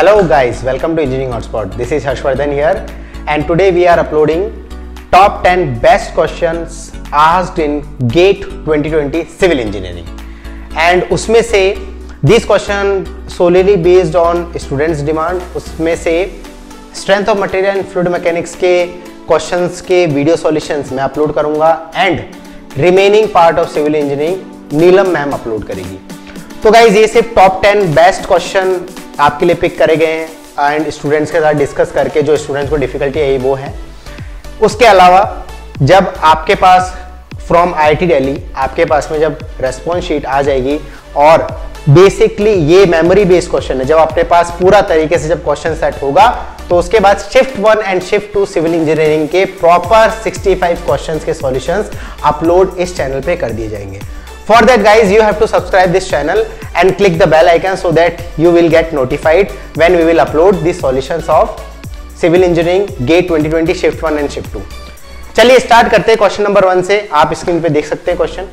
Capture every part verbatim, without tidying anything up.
Hello guys, welcome to Engineering Hotspot. This is Harshvardhan here and today we are uploading top ten best questions asked in GATE twenty twenty Civil Engineering. And उसमें से these question solely based on students demand, उसमें से strength of material and fluid mechanics के questions के video solutions मैं upload करूँगा and remaining part of civil engineering Neelam ma'am upload करेगी. तो गाइज ये सिर्फ टॉप टेन बेस्ट क्वेश्चन आपके लिए पिक करे गए हैं एंड स्टूडेंट्स के साथ डिस्कस करके जो स्टूडेंट्स को डिफिकल्टी है वो है. उसके अलावा जब आपके पास फ्रॉम आईआईटी दिल्ली आपके पास में जब रेस्पॉन्स शीट आ जाएगी और बेसिकली ये मेमोरी बेस्ड क्वेश्चन है, जब अपने पास पूरा तरीके से जब क्वेश्चन सेट होगा तो उसके बाद shift one and shift two civil engineering के प्रॉपर सिक्सटी फाइव क्वेश्चंस के सॉल्यूशंस अपलोड इस चैनल पे कर दिए जाएंगे. For that guys, you have to subscribe this channel and click the bell icon so that you will get notified when we will upload the solutions of civil engineering GATE twenty twenty shift one and shift two. चलिए start करते हैं question number one से. आप screen पे देख सकते हैं question.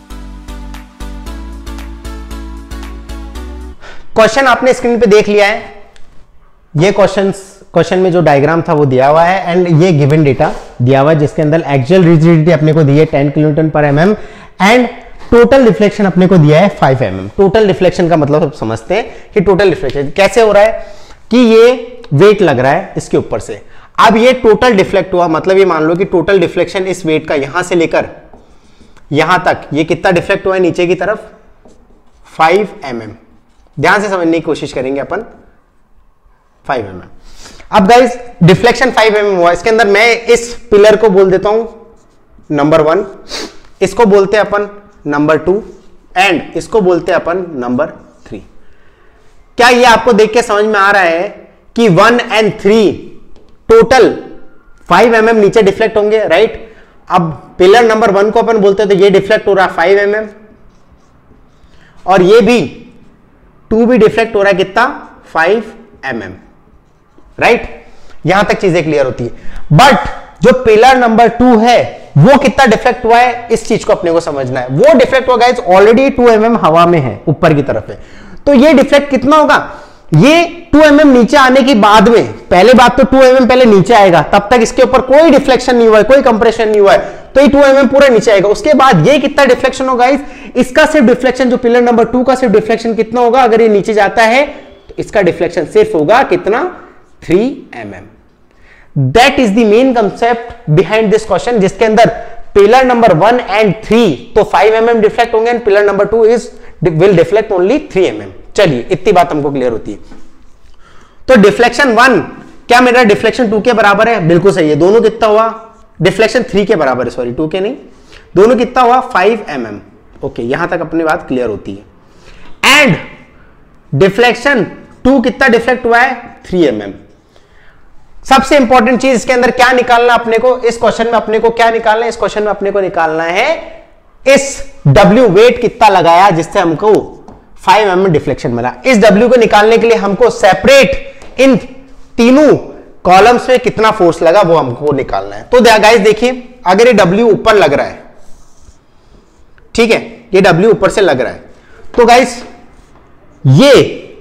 Question आपने स्क्रीन पे देख लिया है. ये क्वेश्चन क्वेश्चन में जो डायग्राम था वो दिया हुआ है एंड ये गिवन डेटा दिया हुआ है जिसके अंदर एक्चुअल रिजिडिटी अपने को दी है टेन किलोन्यूटन पर एमएम एंड टोटल रिफ्लेक्शन अपने को दिया है five M M. Total reflection का मतलब आप समझते हैं कि टोटल रिफ्लेक्शन कैसे हो रहा है कि ये वेट लग रहा है इसके ऊपर से. अब ये टोटल डिफ्लेक्ट हुआ, मतलब ये मान लो कि टोटल डिफ्लेक्शन इस वेट का यहां से लेकर यहां तक ये कितना डिफ्लेक्ट हुआ है नीचे की तरफ फाइव एम एम. ध्यान से समझने की कोशिश करेंगे अपन. Five M M. अब guys deflection five M M हुआ, इसके अंदर मैं इस पिलर को बोल देता हूं नंबर वन, इसको बोलते हैं अपन नंबर टू एंड इसको बोलते हैं अपन नंबर थ्री. क्या ये आपको देख के समझ में आ रहा है कि one and three total five M M नीचे डिफ्लेक्ट होंगे, राइट? अब पिलर नंबर वन को अपन बोलते हैं तो ये डिफ्लेक्ट हो रहा है फाइव एम एम और ये भी टू भी डिफ्लेक्ट हो रहा है कितना फाइव एम एम, राइट? यहां तक चीजें क्लियर होती है. बट जो पिलर नंबर टू है वो कितना डिफ्लेक्ट हुआ है इस चीज को अपने को समझना है. वो डिफ्लेक्ट हुआ guys already two M M हवा में है, ऊपर की तरफ है. तो ये डिफ्लेक्ट कितना होगा, ये टू एम एम नीचे आने की बाद में, पहले बात तो टू एम एम पहले नीचे आएगा, तब तक इसके ऊपर कोई डिफ्लेक्शन नहीं हुआ है, कोई कंप्रेशन नहीं हुआ है, तो ये टू एम एम पूरा नीचे आएगा. उसके बाद ये कितना डिफ्लेक्शन होगा गाइस, इसका सिर्फ डिफ्लेक्शन जो पिलर नंबर टू का सिर्फ डिफ्लेक्शन कितना होगा, अगर ये नीचे जाता है तो इसका डिफ्लेक्शन सिर्फ होगा कितना three M M. That is the main concept behind this question, जिसके अंदर pillar number one and three तो फाइव एम एम डिफ्लेक्ट होंगे and pillar number two is will deflect only three M M. चलिए इतनी बात हमको clear होती है. तो डिफ्लेक्शन वन क्या मेरा डिफ्लेक्शन टू के बराबर है? बिल्कुल सही है. दोनों कितना हुआ, डिफ्लेक्शन थ्री के बराबर है, सॉरी टू के नहीं, दोनों कितना हुआ फाइव एम एम. ओके, यहां तक अपनी बात क्लियर होती है. एंड डिफ्लेक्शन टू कितना डिफ्लेक्ट हुआ है थ्री एम एम. सबसे इंपॉर्टेंट चीज इसके अंदर क्या निकालना अपने को, इस क्वेश्चन में अपने को क्या निकालना है, इस क्वेश्चन में अपने को निकालना है इस W वेट कितना लगाया जिससे हमको फाइव एम एम डिफ्लेक्शन मिला. इस W को निकालने के लिए हमको सेपरेट इन तीनों कॉलम्स में कितना फोर्स लगा वो हमको निकालना है. तो गाइस देखिए, अगर ये W ऊपर लग रहा है, ठीक है, ये W ऊपर से लग रहा है, तो गाइस ये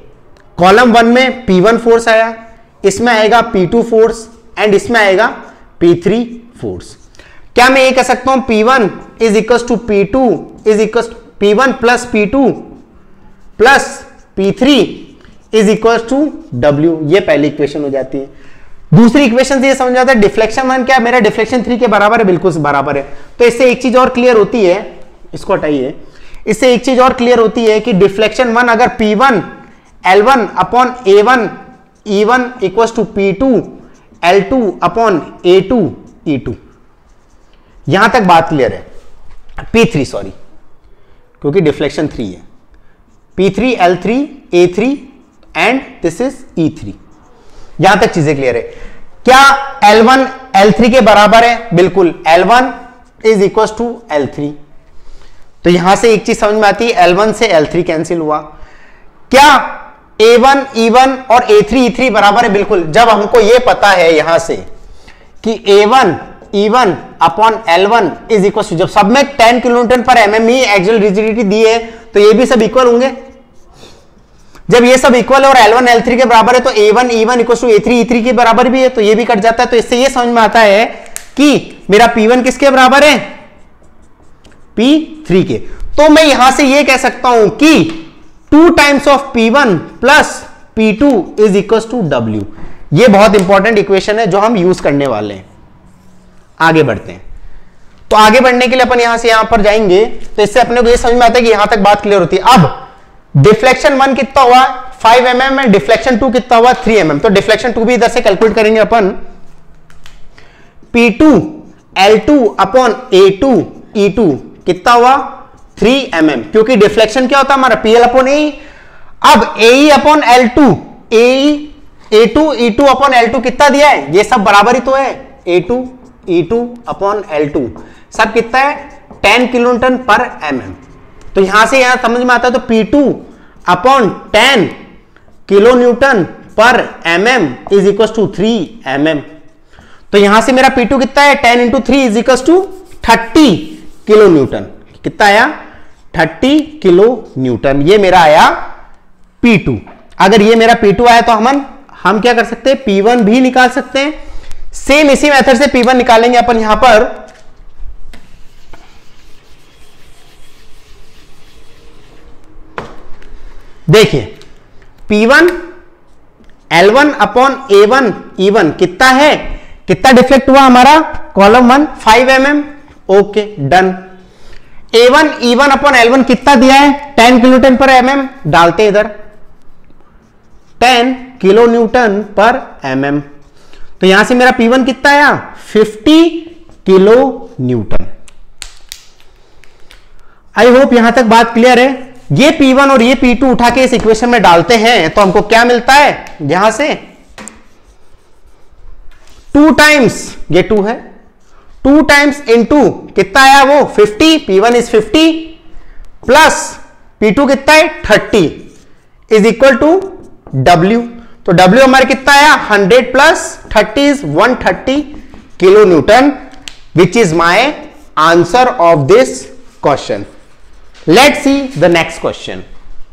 कॉलम वन में P वन फोर्स आया, इसमें आएगा P टू फोर्स एंड इसमें आएगा P थ्री फोर्स. क्या मैं ये कह सकता हूं P one is equal to P two is equal P one plus P two plus P three is equal to W. ये पहली इक्वेशन हो जाती है. दूसरी इक्वेशन से ये समझ आता है डिफ्लेक्शन वन क्या मेरा डिफ्लेक्शन थ्री के बराबर है, बिल्कुल बराबर है. तो इससे एक चीज और क्लियर होती है, इसको हटाइए, इससे एक चीज और क्लियर होती है कि डिफ्लेक्शन वन अगर P one L one upon A one E one equals to P two L two upon A two E two. यहां तक बात क्लियर है. P थ्री सॉरी, क्योंकि डिफ्लेक्शन थ्री है. P three L three A three and this is E three. यहां तक चीजें clear है. क्या L वन L थ्री के बराबर है? बिल्कुल. L one is equals to L three. तो यहां से एक चीज समझ में आती है, L वन से L थ्री कैंसिल हुआ. क्या A वन E वन और A थ्री E थ्री बराबर है? बिल्कुल. जब हमको ये पता है यहां से कि A one E one upon L one is equal to, जब सब में टेन किलोन्यूटन पर एमएम ही एक्सियल रिजिडिटी दी है तो ये भी सब इक्वल होंगे. जब ये सब इक्वल है और एल वन एल थ्री के बराबर है तो A one E one equal to A three E three के बराबर भी है, तो ये भी कट जाता है। तो इससे ये समझ में आता है कि मेरा पी वन किसके बराबर है, पी थ्री के। तो मैं यहां से ये कह सकता हूं कि two times of P one plus P two is equal to W. ये बहुत इंपॉर्टेंट इक्वेशन है जो हम यूज करने वाले हैं। आगे बढ़ते हैं। तो आगे बढ़ने के लिए अपन यहां से यहां पर जाएंगे, तो इससे अपने को ये समझ में आता है कि यहां तक बात क्लियर होती है। अब डिफ्लेक्शन वन कितना हुआ, five M M, and deflection two कितना हुआ, थ्री एम एम। तो डिफ्लेक्शन टू भी इधर से कैलकुलेट करेंगे अपन, P two L two upon A two E two कितना हुआ, थ्री एम एम, क्योंकि डिफ्लेक्शन क्या होता है हमारा, पी एल अपॉन ए। अब A E upon L two, A A two E two upon L two कितना दिया है, ये सब बराबर ही तो है, A two E two upon L two सब कितना है, टेन किलो न्यूटन पर एम एम। तो यहां से यहां समझ में आता है, तो P two upon ten kilo newton पर M M is equal to three M M. तो यहां से मेरा पी टू कितना है, ten into three is equal to thirty kilo newton. कितना आया, थर्टी किलो न्यूटन। ये मेरा आया पी टू। अगर ये मेरा पी टू आया तो हम हम क्या कर सकते हैं, पी वन भी निकाल सकते हैं। सेम इसी मेथड से पी वन निकालेंगे अपन यहां पर। देखिए P one L one upon A one E one कितना है, कितना डिफ्लेक्ट हुआ हमारा, column one five M M. Okay done. A one E one upon L one कितना दिया है, टेन किलो न्यूटन पर एम एम, डालते इधर टेन किलो न्यूटन पर एम एम। तो यहां से मेरा पी वन कितना आया, fifty kilo newton. I hope यहां तक बात क्लियर है। ये पी वन और ये पी टू उठा के इस इक्वेशन में डालते हैं तो हमको क्या मिलता है, यहां से टू टाइम्स, ये टू है, टू टाइम्स इंटू कितना आया वो fifty, P one is fifty plus P two कितना है thirty is equal to W. तो डब्ल्यू हमारे कितना आया, hundred plus thirty is one thirty kilo newton, which is my answer of this question. Let's see the next question.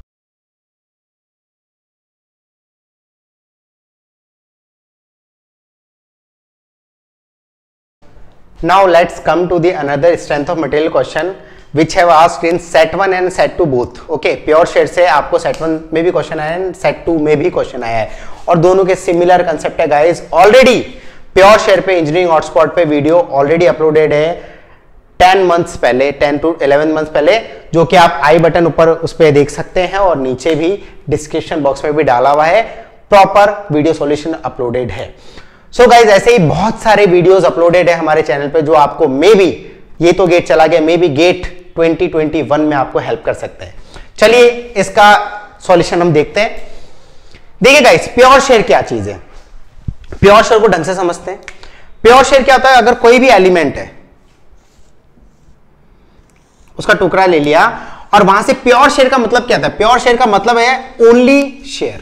Now let's come to the another strength of material question which have asked in set one and set two both. Okay, pure share से आपको set one में भी question आया है, set two में भी question आया है और दोनों के सिमिलर कंसेप्ट है गाइस। ऑलरेडी प्योर शेयर पे इंजीनियरिंग हॉटस्पॉट पे वीडियो ऑलरेडी अपलोडेड है टेन मंथ्स पहले, टेन टू इलेवन मंथ्स पहले, जो कि आप आई बटन ऊपर उस पर देख सकते हैं और नीचे भी डिस्क्रिप्शन बॉक्स में भी डाला हुआ है, प्रॉपर वीडियो सॉल्यूशन अपलोडेड है। सो so गाइज ऐसे ही बहुत सारे वीडियोस अपलोडेड है हमारे चैनल पे जो आपको मे बी, ये तो गेट चला गया, maybe gate twenty twenty one में आपको हेल्प कर सकते हैं। चलिए इसका सॉल्यूशन हम देखते हैं। देखिए गाइज प्योर शेयर क्या चीज है, प्योर शेयर को ढंग से समझते हैं। प्योर शेयर क्या होता है, अगर कोई भी एलिमेंट है उसका टुकड़ा ले लिया और वहां से प्योर शेयर का मतलब क्या था, प्योर शेयर का मतलब है only shear.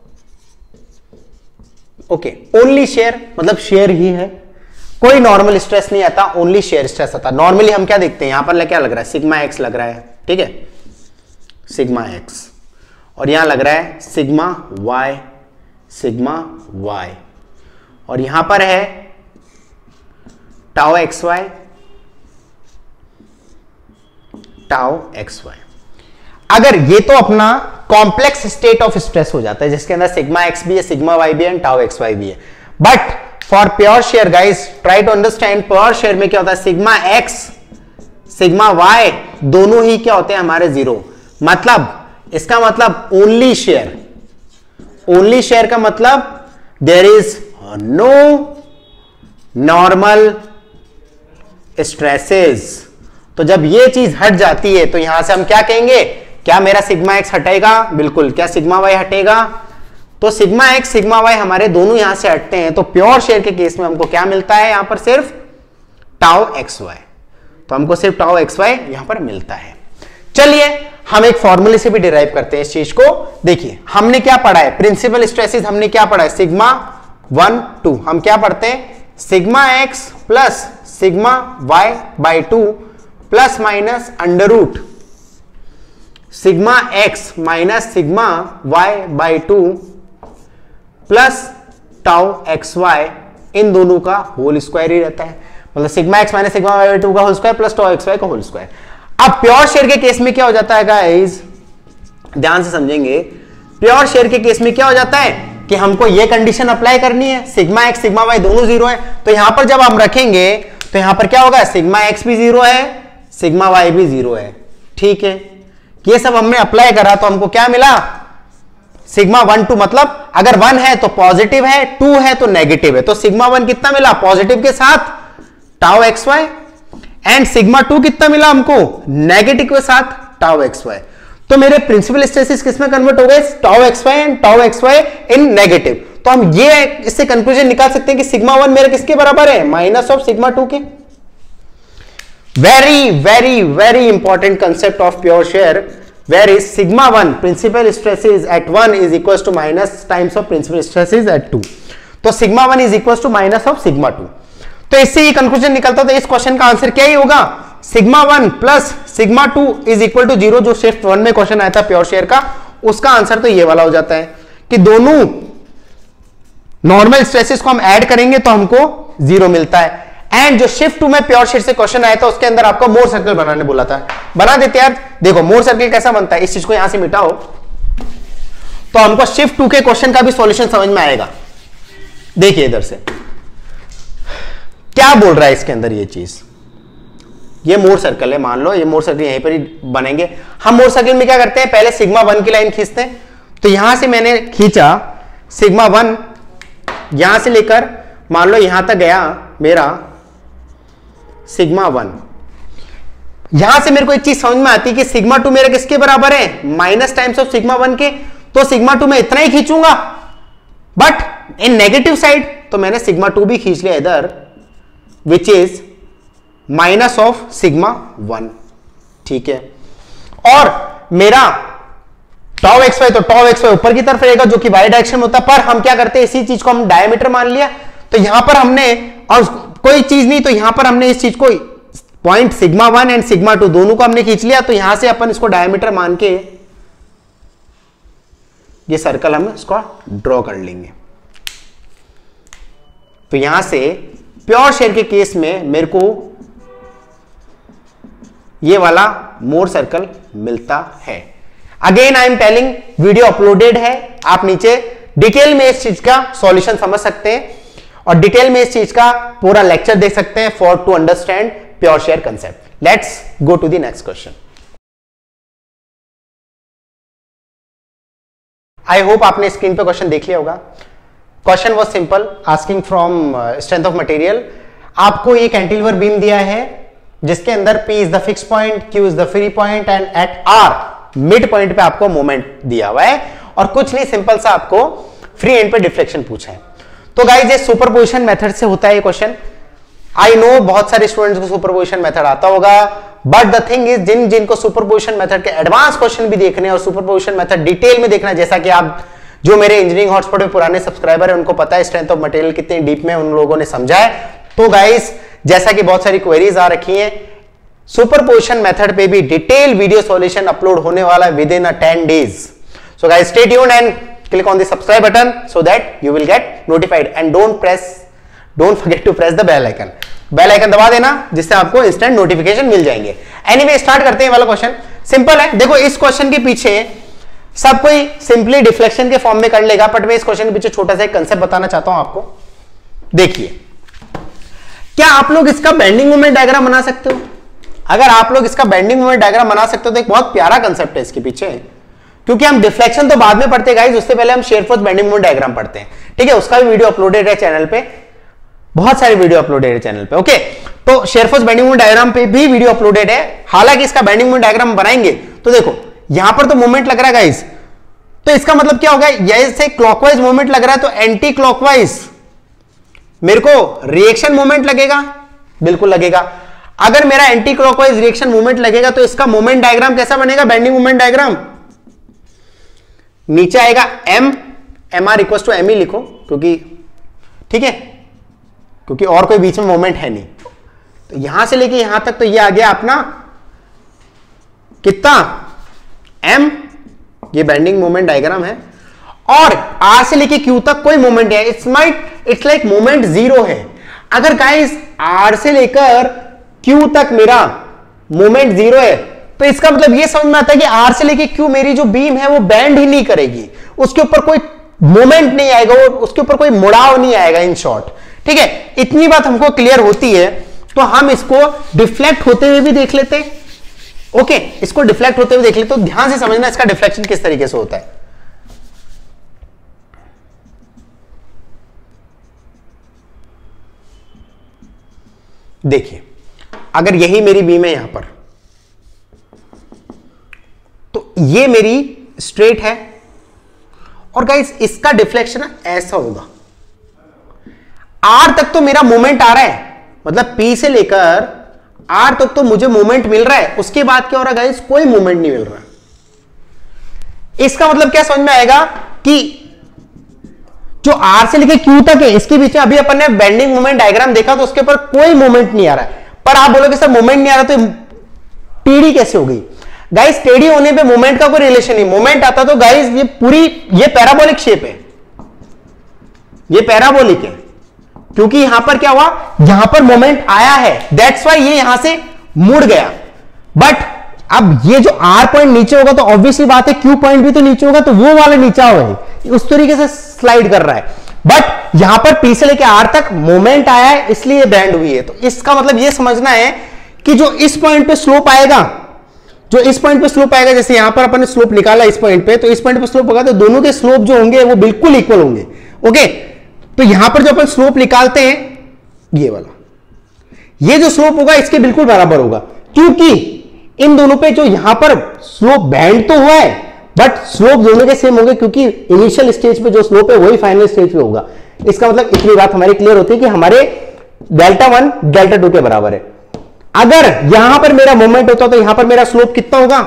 Okay, only shear मतलब शेयर ही है, कोई नॉर्मल स्ट्रेस नहीं आता, ओनली शेयर स्ट्रेस आता। नॉर्मली हम क्या देखते हैं, यहां पर क्या लग रहा है, सिग्मा एक्स लग रहा है, ठीक है, सिग्मा एक्स, और यहां लग रहा है सिग्मा वाई, सिग्मा वाई, और यहां पर है tau x y, tau x y. अगर ये तो अपना कॉम्प्लेक्स स्टेट ऑफ स्ट्रेस हो जाता है जिसके अंदर सिग्मा एक्स भी है, सिग्मा वाई भी है एंड टाउ एक्स वाई भी है। But for pure shear guys try to understand, pure shear में क्या होता है, सिग्मा एक्स सिग्मा वाई दोनों ही क्या होते हैं हमारे जीरो। मतलब इसका मतलब ओनली शेयर, ओनली शेयर का मतलब there is no normal stresses. तो जब ये चीज हट जाती है तो यहां से हम क्या कहेंगे, क्या मेरा सिग्मा एक्स हटेगा, बिल्कुल। क्या सिग्मा वाई हटेगा, तो सिग्मा एक्स सिग्मा वाई हमारे दोनों यहां से हटते हैं। तो प्योर शेयर के केस में हमको क्या मिलता है, यहां पर सिर्फ टाउ एक्स वाई, तो हमको सिर्फ टाउ एक्स वाई यहां पर मिलता है। चलिए हम एक फॉर्मूले से भी डिराइव करते हैं इस चीज को। देखिए हमने क्या पढ़ा है, प्रिंसिपल स्ट्रेसेस हमने क्या पढ़ा है, सिग्मा वन टू, हम क्या पढ़ते हैं, sigma x plus sigma y by two plus minus under root sigma x minus sigma y by two plus tau x y, इन दोनों का होल स्क्वायर ही रहता है, मतलब sigma x minus sigma y by two का whole square plus tau x y का whole square. अब प्योर शेयर के केस में क्या हो जाता है गाइस, ध्यान से समझेंगे, प्योर शेयर के केस में क्या हो जाता है कि हमको ये कंडीशन अप्लाई करनी है, सिग्मा एक्स सिग्मा वाई दोनों जीरो है, तो यहां पर जब हम रखेंगे तो यहां पर क्या होगा, सिग्मा एक्स भी जीरो है, सिग्मा वाई भी जीरो है। ठीक है, ये सब हमने अप्लाई करा तो हमको क्या मिला, सिग्मा वन टू, मतलब अगर वन है तो पॉजिटिव है, टू है तो नेगेटिव है, तो सिग्मा वन कितना मिला पॉजिटिव के साथ tau x y, and sigma two कितना मिला हमको नेगेटिव के साथ टाउ एक्स वाई। तो मेरे प्रिंसिपल स्ट्रेसेस किसमें कन्वर्ट हो गए, tau x y and tau x y in negative. तो हम ये इससे कंक्लूजन निकाल सकते हैं कि सिग्मा वन मेरे किसके बराबर है, माइनस ऑफ सिग्मा टू के। Very very very important concept of pure shear, where is sigma one principal stresses at one is equal to minus times of principal stresses at two. तो sigma one is equal to minus of sigma two. तो इससे ये conclusion निकलता, तो इस question का answer क्या ही होगा, sigma one plus sigma two is equal to zero, जो शिफ्ट वन में क्वेश्चन आया था प्योर शेयर का, उसका आंसर तो ये वाला हो जाता है कि दोनों नॉर्मल स्ट्रेसेस को हम ऐड करेंगे तो हमको जीरो मिलता है। एंड जो शिफ्ट टू में प्योर शेयर से क्वेश्चन आया था उसके अंदर आपको मोर सर्कल बनाने बोला था, बना देते यार। देखो मोर सर्कल कैसा बनता है, इस चीज को यहां से मिटाओ तो हमको शिफ्ट टू के क्वेश्चन का भी सॉल्यूशन समझ में आएगा। देखिए इधर से क्या बोल रहा है इसके अंदर, ये चीज, ये मोर सर्कल है, मान लो ये मोर सर्कल यहीं पर ही बनेंगे। हम मोर सर्कल में क्या करते हैं, पहले सिग्मा वन की लाइन खींचते हैं, तो यहां से मैंने खींचा सिग्मा वन, यहां से लेकर मान लो यहां तक गया मेरा सिग्मा वन। यहां से मेरे को एक चीज समझ में आती है कि सिग्मा टू मेरे किसके बराबर है, minus times of sigma one के, तो सिग्मा टू में इतना ही खींचूंगा, बट इन नेगेटिव साइड तो मैंने सिग्मा टू भी खींच लिया इधर, which is minus of sigma one. ठीक है, और मेरा टाउ एक्स वाई, तो टाउ एक्स वाई ऊपर की तरफ रहेगा जो कि वाई डायरेक्शन में होता है, पर हम क्या करते हैं, इसी चीज को हम डायमीटर मान लिया, तो यहां पर हमने, और कोई चीज नहीं, तो यहां पर हमने इस चीज को point sigma one and sigma two दोनों को हमने खींच लिया, तो यहां से अपन इसको डायमीटर मान के ये सर्कल हम इसको ड्रॉ कर लेंगे। तो यहां से प्योर शेयर के केस में मेरे को ये वाला मोर सर्कल मिलता है। Again I am telling, video uploaded है, आप नीचे डिटेल में इस चीज का सॉल्यूशन समझ सकते हैं और डिटेल में इस चीज का पूरा लेक्चर देख सकते हैं for to understand pure shear concept. Let's go to the next question. I hope आपने स्क्रीन पे क्वेश्चन देख लिया होगा। Question was simple, asking from strength of material. आपको एक कैंटिलीवर बीम दिया है जिसके अंदर P is the fix point, Q is the free point and at R mid point पे आपको मोमेंट दिया हुआ है और कुछ नहीं, सिंपल सा आपको फ्री एंड पे डिफ्लेक्शन पूछा है। तो गाइस ये सुपरपोजिशन मेथड से होता है ये क्वेश्चन। आई नो बहुत सारे स्टूडेंट्स को सुपरपोजिशन मेथड आता होगा, बट द थिंग इज जिन जिनको सुपरपोजिशन मेथड के एडवांस क्वेश्चन भी देखने और सुपरपोजिशन मेथड डिटेल में देखना, जैसा कि आप जो मेरे इंजीनियरिंग हॉटस्पॉट पे पुराने सब्सक्राइबर है उनको पता है स्ट्रेंथ ऑफ मटेरियल कितने डीप में उन लोगों ने समझा है। तो गाइस जैसा कि बहुत सारी क्वेरीज आ रखी हैं, सुपरपोजिशन मेथड पे भी डिटेल वीडियो सॉल्यूशन अपलोड होने वाला है within a ten days. So guys stay tuned and click on the subscribe button so that you will get notified and don't press don't forget to press the bell icon। Bell icon दबा देना जिससे आपको instant notification मिल जाएंगे। Anyway start करते हैं। वाला question simple है। देखो इस क्वेश्चन के पीछे सब कोई सिंपली डिफ्लेक्शन के फॉर्म में कर लेगा, बट मैं इस क्वेश्चन के पीछे छोटा सा एक कंसेप्ट बताना चाहता हूं आपको। देखिए, क्या आप लोग इसका बेंडिंग मोमेंट डायग्राम बना सकते हो? अगर आप लोग इसका बेंडिंग मोमेंट डायग्राम बना सकते हो तो एक बहुत प्यारा कंसेप्ट है इसके पीछे, क्योंकि हम डिफ्लेक्शन तो बाद में पढ़ते हैं गाइस, उससे पहले हम shear force bending moment diagram पढ़ते हैं। ठीक है, उसका भी वीडियो अपलोडेड है चैनल पे, बहुत सारे वीडियो अपलोडेड है चैनल पे। ओके, तो shear force bending moment diagram पे भी वीडियो अपलोडेड है। हालांकि इसका बेंडिंग मोमेंट डायग्राम बनाएंगे तो देखो यहां पर तो मोमेंट लग रहा है गाइस, तो इसका मतलब क्या होगा, जैसे क्लॉकवाइज मोमेंट लग रहा है तो एंटी क्लॉकवाइज मेरे को रिएक्शन मोमेंट लगेगा, बिल्कुल लगेगा। अगर मेरा एंटी क्लॉकवाइज रिएक्शन मोमेंट लगेगा तो इसका मोमेंट डायग्राम कैसा बनेगा, बेंडिंग मोमेंट डायग्राम नीचे आएगा m, M R equal to M ही लिखो, क्योंकि ठीक है, क्योंकि और कोई बीच में मोमेंट है नहीं। तो यहां से लेके यहां तक तो ये आ गया अपना कितना एम, ये बेंडिंग मोमेंट डायग्राम है, और आर से लेके क्यू तक कोई मोमेंट है, it's might it's like moment zero है। अगर गाइस आर से लेकर क्यू तक मेरा मोमेंट जीरो है तो इसका मतलब ये समझ में आता है कि आर से लेके क्यू मेरी जो बीम है वो बेंड ही नहीं करेगी, उसके ऊपर कोई मोमेंट नहीं आएगा, उसके ऊपर कोई मुड़ाव नहीं आएगा, इन शॉर्ट। ठीक है, इतनी बात हमको क्लियर होती है तो हम इसको डिफ्लेक्ट होते हुए भी देख लेते हैं। ओके, इसको डिफ्लेक्ट होते हुए देख लेते, तो ध्यान से समझना इसका डिफ्लेक्शन किस तरीके से होता है। देखिए, अगर यही मेरी बीम है यहां पर, तो ये मेरी स्ट्रेट है, और गाइस इसका डिफ्लेक्शन ऐसा होगा। आर तक तो मेरा मोमेंट आ रहा है, मतलब पी से लेकर आर तक तो मुझे मोमेंट मिल रहा है, उसके बाद क्या हो रहा है गाइस, कोई मोमेंट नहीं मिल रहा। इसका मतलब क्या समझ में आएगा कि जो आर से लेकर क्यू तक है इसके बीच में अभी अपन ने बेंडिंग मोमेंट डायग्राम देखा तो उसके ऊपर कोई मोमेंट नहीं आ रहा है। पर आप बोलोगे सर मोमेंट नहीं आ रहा तो टेढ़ी कैसे हो गई? गाइस टेढ़ी होने पे मोमेंट का कोई रिलेशन नहीं, मोमेंट आता तो गाइस ये पूरी ये पैराबोलिक शेप है, ये पैराबोलिक है, क्योंकि यहां पर क्या हुआ, यहां पर मोमेंट आया है, दैट्स वाई ये यहां से मुड़ गया। बट अब ये जो आर पॉइंट नीचे होगा तो ऑब्वियसली बात है क्यू पॉइंट भी तो नीचे होगा, तो वो वाला नीचे होगा, उस तरीके से स्लाइड कर रहा है। बट यहां पर पी से लेके आर तक मोमेंट आया है इसलिए बैंड हुई है। तो इसका मतलब ये समझना है कि जो इस पॉइंट पे स्लोप आएगा, जो इस पॉइंट पे स्लोप आएगा, जैसे यहां पर अपन ने स्लोप निकाला इस पॉइंट पे, तो इस पॉइंट पे स्लोप होगा तो दोनों के स्लोप जो होंगे वो बिल्कुल इक्वल होंगे। ओके, तो यहां पर जो अपन स्लोप निकालते हैं ये वाला, ये जो स्लोप होगा इसके बिल्कुल बराबर होगा, क्योंकि इन दोनों पे जो यहां पर स्लोप बैंड तो हुआ है बट स्लोप दोनों के सेम होंगे, क्योंकि इनिशियल स्टेज पे जो स्लोप है वही फाइनल स्टेज पे होगा। इसका मतलब इतनी बात हमारी क्लियर होती है कि हमारे डेल्टा वन डेल्टा टू के बराबर है। अगर यहां पर मेरा मोमेंट होता तो यहां पर मेरा स्लोप कितना होगा,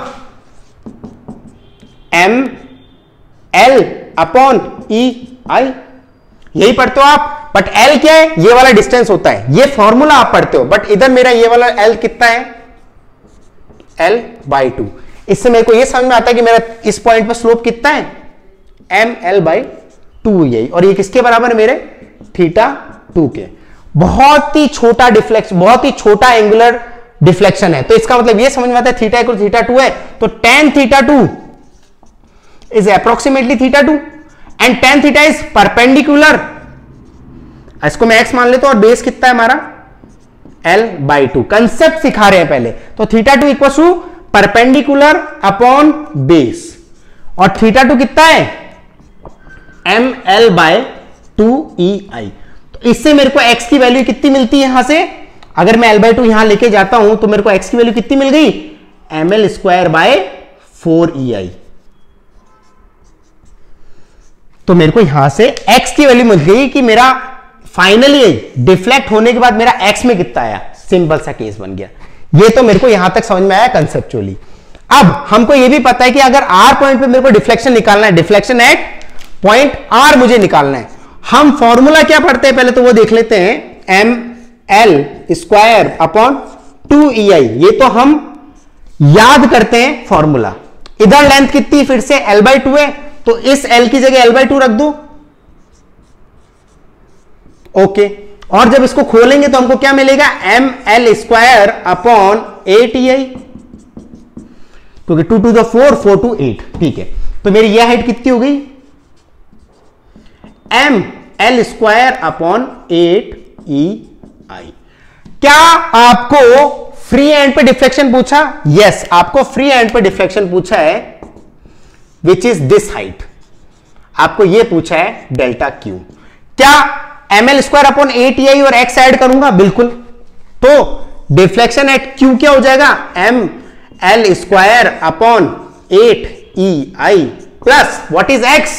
M L upon E I, यही पढ़ते हो आप। बट एल क्या है, ये वाला डिस्टेंस होता है, ये फॉर्मूला आप पढ़ते हो, बट इधर मेरा ये वाला एल कितना है, एल बाई टू। इससे मेरे को ये समझ में आता है कि मेरा इस पॉइंट पर स्लोप कितना है, एम एल बाई टू, यही, और ये किसके बराबर है मेरे, थीटा टू के। बहुत ही छोटा डिफ्लेक्शन, बहुत ही छोटा एंगुलर डिफ्लेक्शन है, तो इसका मतलब ये समझ में आता है थीटा इक्वल थीटा टू है, तो tan theta two is approximately theta two and tan theta is perpendicular, इसको मैं एक्स मान लेता हूं, और बेस कितना है हमारा एल बाई टू। कंसेप्ट सिखा रहे हैं पहले, तो theta two equal to perpendicular upon base, और थीटा टू कितना है, M L by two E I. तो इससे मेरे को x की वैल्यू कितनी मिलती है, यहां से अगर मैं l बाय टू यहां लेके जाता हूं तो मेरे को x की वैल्यू कितनी मिल गई, M L square by four E I. तो मेरे को यहां से x की वैल्यू मिल गई कि मेरा फाइनली डिफ्लेक्ट होने के बाद मेरा x में कितना आया, सिंपल सा केस बन गया। ये तो मेरे को यहां तक समझ में आया कंसेप्चुअली। अब हमको ये भी पता है कि अगर r पॉइंट पे मेरे को डिफ्लेक्शन निकालना है, डिफ्लेक्शन एट पॉइंट r मुझे निकालना है, हम फॉर्मूला क्या पढ़ते हैं पहले तो वो देख लेते हैं, M L square upon two E I. ये तो हम याद करते हैं फॉर्मूला। इधर लेंथ कितनी फिर से l बाई टू है, तो इस l की जगह l बाई टू रख दो। ओके, और जब इसको खोलेंगे तो हमको क्या मिलेगा, M L square upon eight E I, क्योंकि two two the four, four two eight. ठीक है, तो मेरी यह हाइट कितनी हो गई, M L square upon eight E I. क्या आपको फ्री एंड पे डिफ्लेक्शन पूछा? यस, आपको फ्री एंड पे डिफ्लेक्शन पूछा है, विच इज दिस हाइट। आपको यह पूछा है डेल्टा क्यू। क्या M L square upon eight E I और एक्स ऐड करूंगा? बिल्कुल। तो डिफ्लेक्शन एट क्यू क्या हो जाएगा, M L square upon eight E I plus what is x,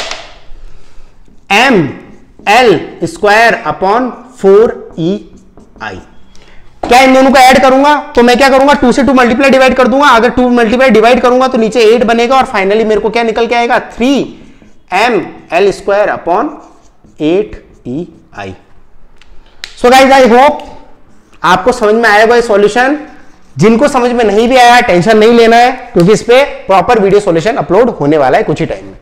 M L square upon four E I. क्या इन दोनों को ऐड करूंगा तो मैं क्या करूंगा, टू से टू मल्टीप्लाई डिवाइड कर दूंगा। अगर टू मल्टीप्लाई डिवाइड करूंगा तो नीचे एट बनेगा, और फाइनली मेरे को क्या निकल के आएगा, three M L square upon eight E I. So guys, I hope आपको समझ में आएगा ये सॉल्यूशन। जिनको समझ में नहीं भी आया टेंशन नहीं लेना है, क्योंकि इस पे प्रॉपर वीडियो सॉल्यूशन अपलोड होने वाला है कुछ ही टाइम में।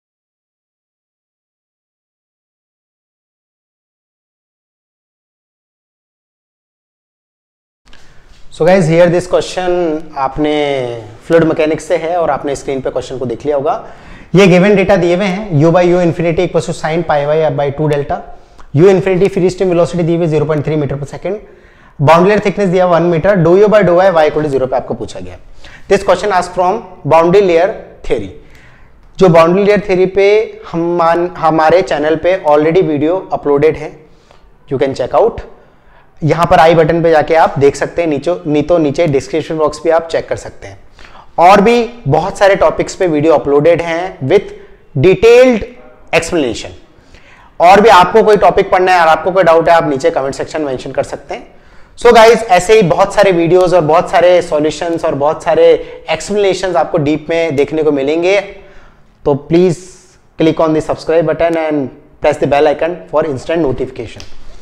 So guys here this question आपने फ्लूइड मैकेनिक्स से है और आपने स्क्रीन पे क्वेश्चन को देख लिया होगा। ये गिवन डेटा दिए हुए हैं, u by u infinity equal to sine pi by by two delta, u infinity free stream velocity दी हुई zero point three metre per second, boundary layer thickness दिया one metre, do u by do y y equal to zero पे आपको पूछा गया। This question asked from boundary layer theory. जो boundary layer theory पे हम हमारे चैनल पे ऑलरेडी वीडियो अपलोडेड है, यू कैन चेक आउट। यहां पर आई बटन पे जाके आप देख सकते हैं, नीचे नी तो नीचे डिस्क्रिप्शन बॉक्स पे आप चेक कर सकते हैं। और भी बहुत सारे टॉपिक्स पे वीडियो अपलोडेड हैं विथ डिटेल्ड एक्सप्लेनेशन। और भी आपको कोई टॉपिक पढ़ना है और आपको कोई डाउट है, आप नीचे कमेंट सेक्शन मेंशन कर सकते हैं। सो so गाइज ऐसे ही बहुत सारे वीडियोस और बहुत सारे सॉल्यूशंस और बहुत सारे एक्सप्लेनेशंस आपको डीप में देखने को मिलेंगे। तो please click on the subscribe button and press the bell icon for instant notification.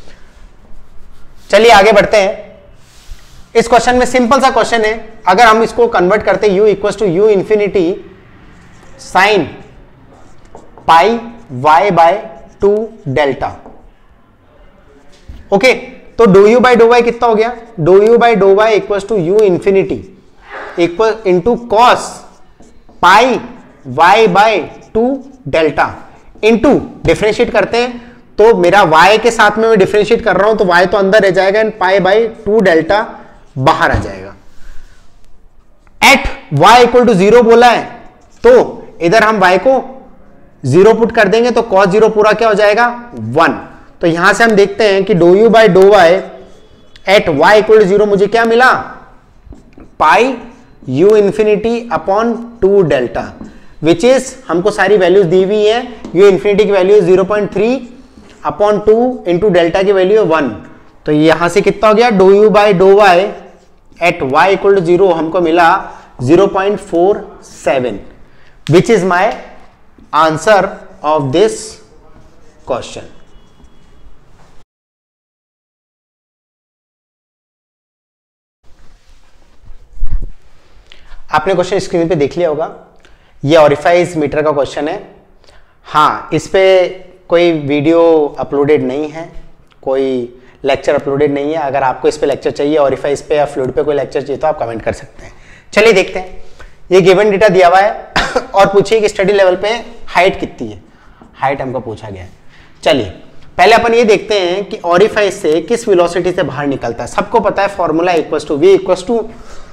चलिए आगे बढ़ते हैं। इस क्वेश्चन में सिंपल सा क्वेश्चन है, अगर हम इसको कन्वर्ट करते हैं u equal to u infinity sine pi y by two delta. Okay, तो do u by do y कितना हो गया? Do u by do y equal to u infinity equal into cos pi y by two delta into differentiate करते हैं तो मेरा y के साथ में मैं डिफरेंशिएट कर रहा हूं तो y तो अंदर रह जाएगा and pi by two delta बाहर आ जाएगा। At y equal to zero बोला है तो इधर हम y को जीरो पुट कर देंगे तो cos जीरो पूरा क्या हो जाएगा? वन। तो यहां से हम देखते हैं कि do u by do y at y equal to zero मुझे क्या मिला? Pi u infinity upon two delta, which is हमको सारी वैल्यूज दी हुई है। u इंफिनिटी की value zero point three upon two into delta की वैल्यू वन। तो यहां से कितना हो गया? Do u by do y at y equal to zero हमको मिला zero point four seven, which is my answer of this question. आपने क्वेश्चन स्क्रीन पे देख लिया होगा। ये ऑरिफाइज मीटर का क्वेश्चन है। हाँ, इस पे कोई वीडियो अपलोडेड नहीं है, कोई लेक्चर अपलोडेड नहीं है। अगर आपको इस पे लेक्चर चाहिए ऑरिफाइज पे या फ्लूइड पे कोई लेक्चर चाहिए तो आप कमेंट कर सकते हैं। चलिए देखते हैं। ये गिवन डेटा दिया हुआ है और पूछिए कि स्टडी लेवल पे हाइट कितनी है। हाइट हमको पूछा गया है। चलिए पहले अपन ये देखते हैं कि ऑरिफाइज से किस वेलोसिटी से बाहर निकलता है। सबको पता है formula equal to V equal to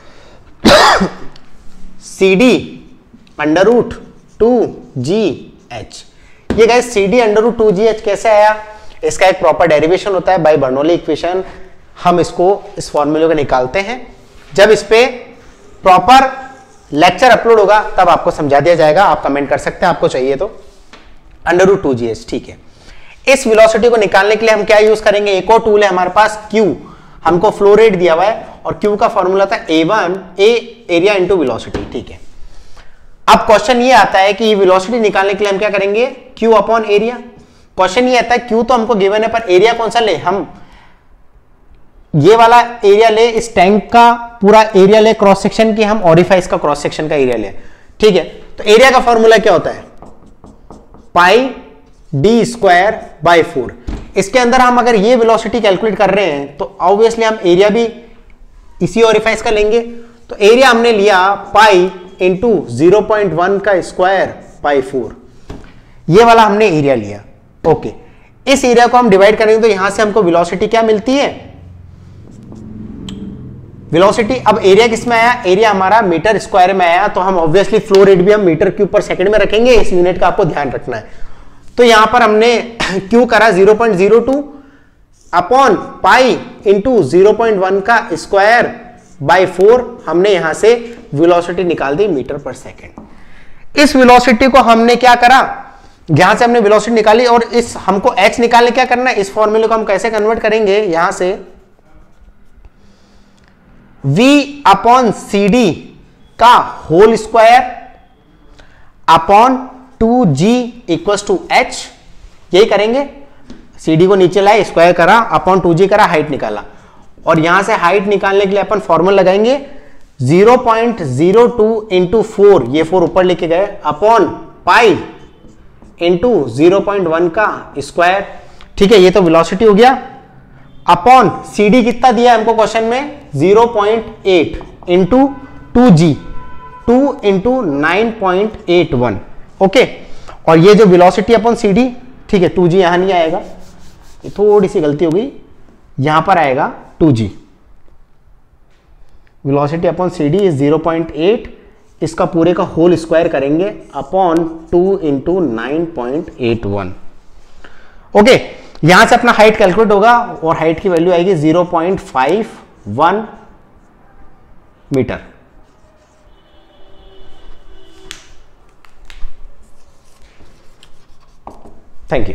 C D under root two g h. ये guys C D under root two g h कैसे आया? इसका एक प्रॉपर डेरिवेशन होता है बाय बर्नौली इक्वेशन। हम इसको इस फॉर्मूले को निकालते हैं। जब इस पे प्रॉपर लेक्चर अपलोड होगा तब आपको समझा दिया जाएगा। आप कमेंट कर सकते हैं आपको चाहिए तो। Under root two g h, ठीक है। इस वेलोसिटी को निकालने के लिए हम क्या यूज करेंगे? एक और टूल है हमारे पास, Q। हमको फ्लो रेट दिया हुआ है और Q का फॉर्मूला था A one, A area into velocity, ठीक है। अब क्वेश्चन ये आता है कि वेलोसिटी निकालने के लिए हम क्या करेंगे? Q upon area. क्वेश्चन ये आता है Q तो हमको गिवन है पर एरिया कौन सा ले? हम ये वाला एरिया ले, इस टैंक का पूरा एरिया ले, क्रॉस सेक्शन की हम ऑरिफाइस का क्रॉस सेक्शन का एरिया ले, ठीक है। तो एरिया का फॉर्मूला क्या होता है? Pi D square by four. इसके अंदर हम अगर ये वेलोसिटी कैलकुलेट कर रहे हैं तो ऑब्वियसली हम एरिया भी इसी ऑरिफाइस का लेंगे। तो एरिया हमने लिया pi into zero point one का स्क्वायर बाई फोर। ये वाला हमने एरिया लिया, ओके। इस एरिया को हम डिवाइड करेंगे तो यहां से हमको वेलोसिटी क्या मिलती है? वेलोसिटी। अब एरिया किस में आया? एरिया हमारा मीटर स्क्वायर में आया, तो हम ऑब्वियसली फ्लो रेट भी हम मीटर क्यूब पर सेकंड में रखेंगे। इस यूनिट का आपको ध्यान रखना है। तो यहां पर हमने क्यू करा zero point zero two upon pi into zero point one का स्क्वायर बाई फोर। हमने यहां से वेलोसिटी निकाल दी मीटर पर सेकेंड। इस वेलोसिटी को हमने क्या करा? यहां से हमने वेलोसिटी निकाली और इस हमको h निकालने क्या करना है? इस फॉर्मूले को हम कैसे कन्वर्ट करेंगे? यहां से v अपॉन सी डी का whole square upon two g equal to h. यही करेंगे। cd को नीचे लाए, स्क्वायर करा, अपॉन टू जी करा, हाइट निकाला। और यहां से हाइट निकालने के लिए अपन फॉर्मूला लगाएंगे zero point zero two into four, ये फोर ऊपर लेके गए, upon pi into zero point one का स्क्वायर। ठीक है, ये तो वेलोसिटी हो गया। अपॉन सी डी कितना दिया है हमको क्वेश्चन में, zero point eight into two g, two into nine point eight one. Okay, और ये जो वेलोसिटी अपॉन सी डी, ठीक है, टू जी यहां नहीं आएगा, ये थोड़ी सी गलती हो गई, यहां पर आएगा two g. Velocity upon C D is zero point eight, इसका पूरे का होल स्क्वायर करेंगे upon two into nine point eight one. Okay, यहां से अपना हाइट कैलकुलेट होगा और हाइट की वैल्यू आएगी zero point five one metre. Thank you.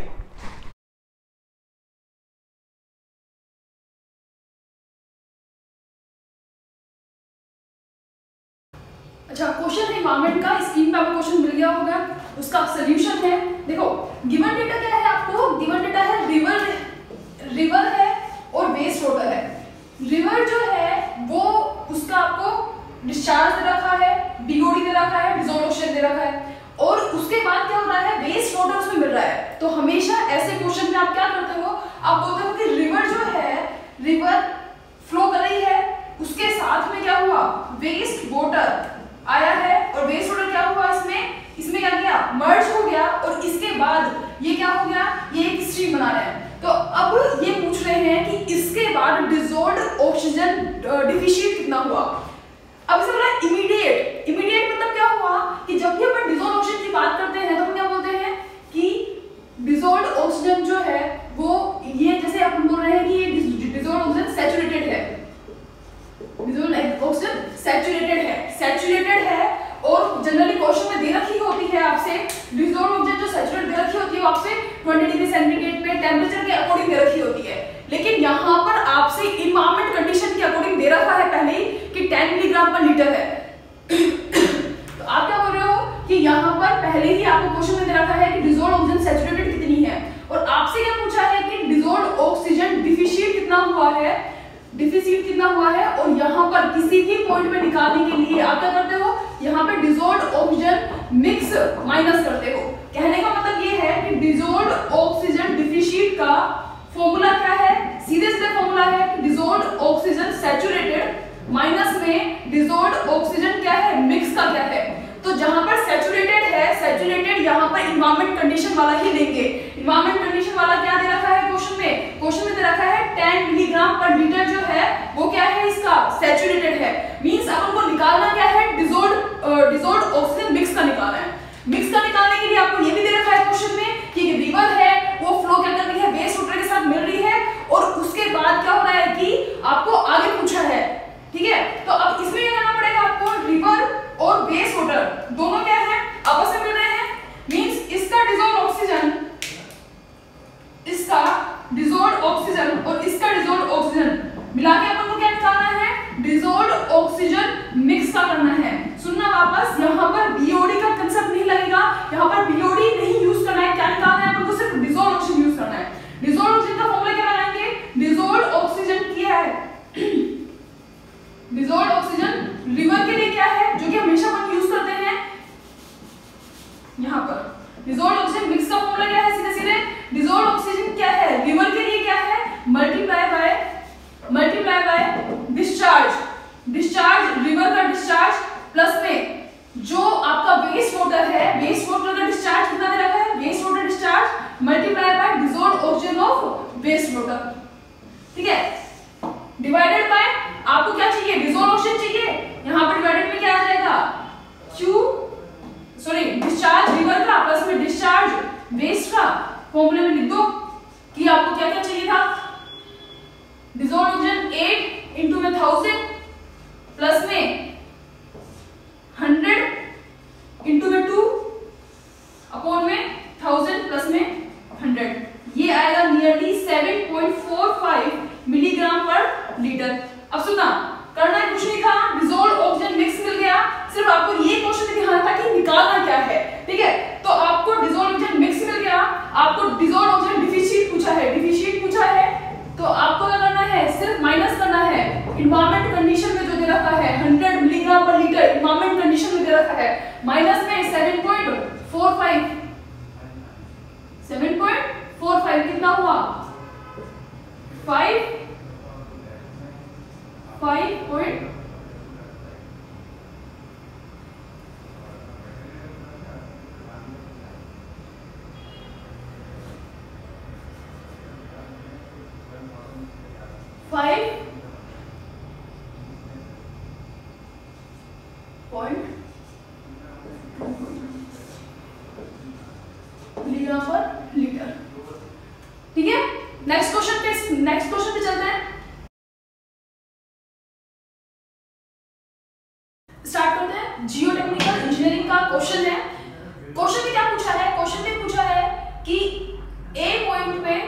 अच्छा, क्वेश्चन है इन्वायरमेंट का, स्क्रीन पे आपको क्वेश्चन मिल गया होगा, उसका सॉल्यूशन है। देखो, गिवन डेटा क्या है, आपको गिवन डेटा है रिवर, रिवर है और वेस्ट वाटर है। रिवर जो है वो उसका आपको डिस्चार्ज दे रखा है, बीओडी दे रखा है, डिसॉल्व्ड ऑक्सीजन दे रखा है, और उसके बाद क्या हो रहा है, वेस्ट वाटर उसमें मिल रहा है। तो हमेशा ऐसे क्वेश्चन में आप क्या करते हो, आप बोलते हो कि रिवर जो है, रिवर फ्लो कर रही है, उसके साथ में क्या हुआ, वेस्ट वाटर आया है, और वेस्ट वाटर क्या हुआ, इसमें इसमें क्या किया, मर्ज हो गया, और इसके बाद ये क्या हो गया, ये एक स्ट्रीम बना रहे हैं। तो अब ये पूछ रहे हैं कि इसके बाद डिसॉल्व्ड ऑक्सीजन डिफिशिएंट कितना हुआ। अब इसे बोला इमीडिएट, इमीडिएट मतलब क्या हुआ कि जब भी अपन डिसॉल्व्ड ऑक्सीजन की बात करते हैं तो हम क्या बोलते हैं कि डिसॉल्व्ड ऑक्सीजन जो है वो, ये जैसे अपन बोल रहे हैं कि ये डिसॉल्व्ड ऑक्सीजन सैचुरेटेड है, डिसॉल्व्ड ऑक्सीजन सैचुरेटेड है, सैचुरेटेड है, और जनरली क्वेश्चन में दे रखी होती है आपसे डिसॉल्व्ड ऑक्सीजन जो सैचुरेटेड दे रखी होती है वो आपसे ट्वेंटी डिग्री सेंटीग्रेड पे टेंपरेचर के अकॉर्डिंग दे रखी होती है। लेकिन यहाँ पर आपसे इन्वायरमेंट कंडीशन के अकॉर्डिंग दे रखा है पहले ही कि टेन मिलीग्राम पर लीटर है। तो आप क्या बोल रहे हो कि यहाँ पर पहले ही आपको क्वेश्चन में दे रखा है कि डिसॉल्व्ड ऑक्सीजन सैचुरेटेड कितनी है, और आपसे क्या पूछा है कि डिसॉल्व्ड ऑक्सीजन डिफिशिएंट कितना हुआ है, डिफिशिएंट कितना हुआ है, और यहाँ पर किसी भी पॉइंट में निकालने के लिए आप क्या करते हो, यहाँ पे डिसॉल्व्ड ऑक्सीजन मिक्स माइनस करते हो। कहने का मतलब ये है कि डिसॉल्व्ड ऑक्सीजन डिफिशिएंट का फॉर्मूला क्या है, सीधे सीधे फॉर्मूला है कि डिसॉल्व्ड ऑक्सीजन सैचुरेटेड माइनस में डिसॉल्व्ड ऑक्सीजन क्या है, मिक्स का क्या है। तो जहां पर सैचुरेटेड है, सैचुरेटेड यहाँ पर इन्वायरमेंट कंडीशन वाला ही लेंगे। इन्वायरमेंट कंडीशन वाला क्या दे रखा है क्वेश्चन में, क्वेश्चन में दे रखा है टेन मिलीग्राम पर लीटर जो है वो क्या है, इसका सैचुरेटेड है। मींस अपन को निकालना क्या है, डिसॉल्व्ड डिसॉल्व्ड ऑक्सीजन मिक्स का निकालना है। मिक्स का निकालने के लिए आपको ये भी दे रखा है क्वेश्चन में कि रिवर है वो फ्लो क्या कर रही है, वेस्ट वाटर के साथ मिल रही है, और उसके बाद क्या हो रहा है कि आपको आगे पूछा है, ठीक है। तो अब इसमें क्या करना पड़ेगा आपको, रिवर और वेस्ट वाटर दोनों क्या है, आपस में मिल रहे हैं। मींस इसका डिसॉल्व्ड ऑक्सीजन, इसका डिसॉल्व्ड ऑक्सीजन और इसका डिसॉल्व्ड ऑक्सीजन मिला के अपन को क्या निकालना है, डिसॉल्व्ड ऑक्सीजन मिक्स का करना है। सुनना वापस, यहाँ पर बीओडी का कंसेप्ट नहीं लगेगा, यहाँ पर बीओडी नहीं यूज करना है, क्या निकालना है अपन को, सिर्फ डिसॉल्व्ड ऑक्सीजन यूज करना है। डिसॉल्व्ड ऑक्सीजन का फॉर्मूला क्या लगाएंगे, डिसॉल्व्ड ऑक्सीजन क्या है, डिसॉल्व्ड ऑक्सीजन रिवर के लिए क्या है, जो कि हमेशा हम यूज करते हैं। यहाँ पर डिसॉल्व्ड ऑक्सीजन मिक्स का फॉर्मूला क्या है, सीधे सीधे डिसॉल्व्ड ऑक्सीजन क्या है, रिवर के लिए क्या है, multiply by multiply by discharge, discharge river का डिस्चार्ज प्लस में जो आपका वेस्ट वाटर है, वेस्ट वाटर का डिस्चार्ज कितना दे रखा है, waste water discharge multiply by dissolved oxygen of waste water, ठीक है, डिवाइडेड बाय आपको क्या चाहिए, डिसॉल्व्ड ऑक्सीजन चाहिए, यहाँ पर डिवाइडेड में क्या आ जाएगा, Q सॉरी डिस्चार्ज रिवर का प्लस में डिस्चार्ज वेस्ट का, फॉर्मूले में लिख दो कि आपको क्या क्या चाहिए था, डिसॉल्व्ड ऑक्सीजन एट इंटू में थाउजेंड प्लस में हंड्रेड इंटू में टू अपॉन में थाउजेंड प्लस में हंड्रेड, ये आएगा nearly seven point four five milligram per litre. अब सुनना, करना कुछ नहीं था, डिसॉल्व्ड ऑक्सीजन मिक्स मिल गया, सिर्फ आपको ये क्वेश्चन ध्यान था कि निकालना क्या है, ठीक है। तो आपको डिसॉल्व्ड ऑक्सीजन मिक्स मिल गया, आपको डिसॉल्व्ड ऑक्सीजन डिफिशिएंट पूछा है, डिफिशिएंट पूछा है, तो आपको क्या करना है, सिर्फ माइनस करना है। इन्वायरमेंट कंडीशन में जो दे रखा है हंड्रेड मिली five point milligram per litre. ठीक है, नेक्स्ट क्वेश्चन पे नेक्स्ट क्वेश्चन पे चलते हैं, स्टार्ट करते हैं। जियोटेक्निकल इंजीनियरिंग का क्वेश्चन है। क्वेश्चन में क्या पूछा है? क्वेश्चन में पूछा है कि ए पॉइंट पे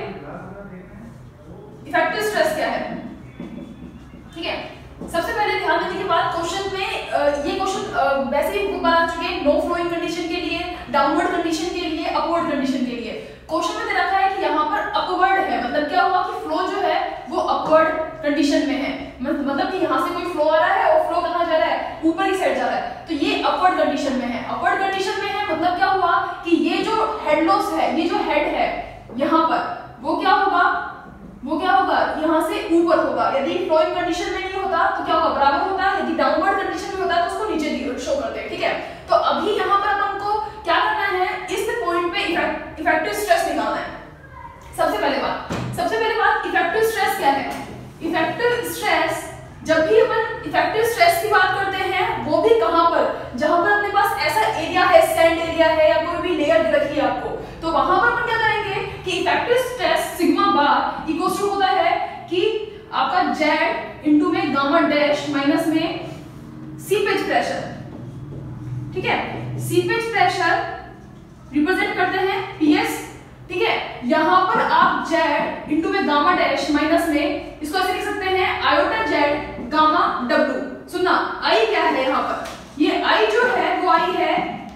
इफेक्टिव स्ट्रेस क्या है। ठीक है, सबसे पहले ध्यान देने के बाद क्वेश्चन में ये क्वेश्चन वैसे ही बना चुके हैं, नो फ्लोइंग कंडीशन के लिए, डाउनवर्ड कंडीशन के लिए, अपवर्ड कंडीशन के लिए। क्वेश्चन में दे रखा है कि यहाँ पर अपवर्ड है, मतलब क्या हुआ कि फ्लो जो है वो अपवर्ड कंडीशन में है, मतलब कि यहाँ से कोई फ्लो आ रहा है और फ्लो कहाँ जा रहा है, ऊपर की साइड जा रहा है, तो ये अपवर्ड कंडीशन में है। अपवर्ड कंडीशन में है मतलब क्या हुआ कि ये जो हेड लॉस है, ये जो हेड है यहाँ पर, वो क्या होगा, वो क्या होगा यहाँ से ऊपर होगा। यदि फ्लोइंग कंडीशन में नहीं होता तो क्या होगा, बराबर होता। यदि डाउनवर्ड कंडीशन में होता तो उसको नीचे शो करते हैं। ठीक है, तो अभी यहाँ पर हमको क्या करना है, इस पॉइंट पे इफेक्टिव स्ट्रेस निकालना है। सबसे पहले बात सबसे पहले बात इफेक्टिव स्ट्रेस क्या है। इफेक्टिव स्ट्रेस, जब भी अपन इफेक्टिव स्ट्रेस की बात करते हैं वो भी कहां पर, जहां पर अपने पास ऐसा एरिया है, सैंड एरिया है या कोई भी लेयर दे रखी है आपको, तो वहां पर अपन क्या करेंगे कि effective stress sigma bar equal to होता है कि आपका जेड इनटू में गामा डैश माइनस में सीपेज प्रेशर। ठीक है, सीपेज प्रेशर रिप्रेजेंट करते हैं पीएस। ठीक है, यहां पर आप जेड इनटू में गामा डैश माइनस में इसको ऐसे लिख सकते हैं आयोटा जेड गामा डब्ल्यू। सुनना, आई क्या है यहाँ पर, ये आई जो है वो आई है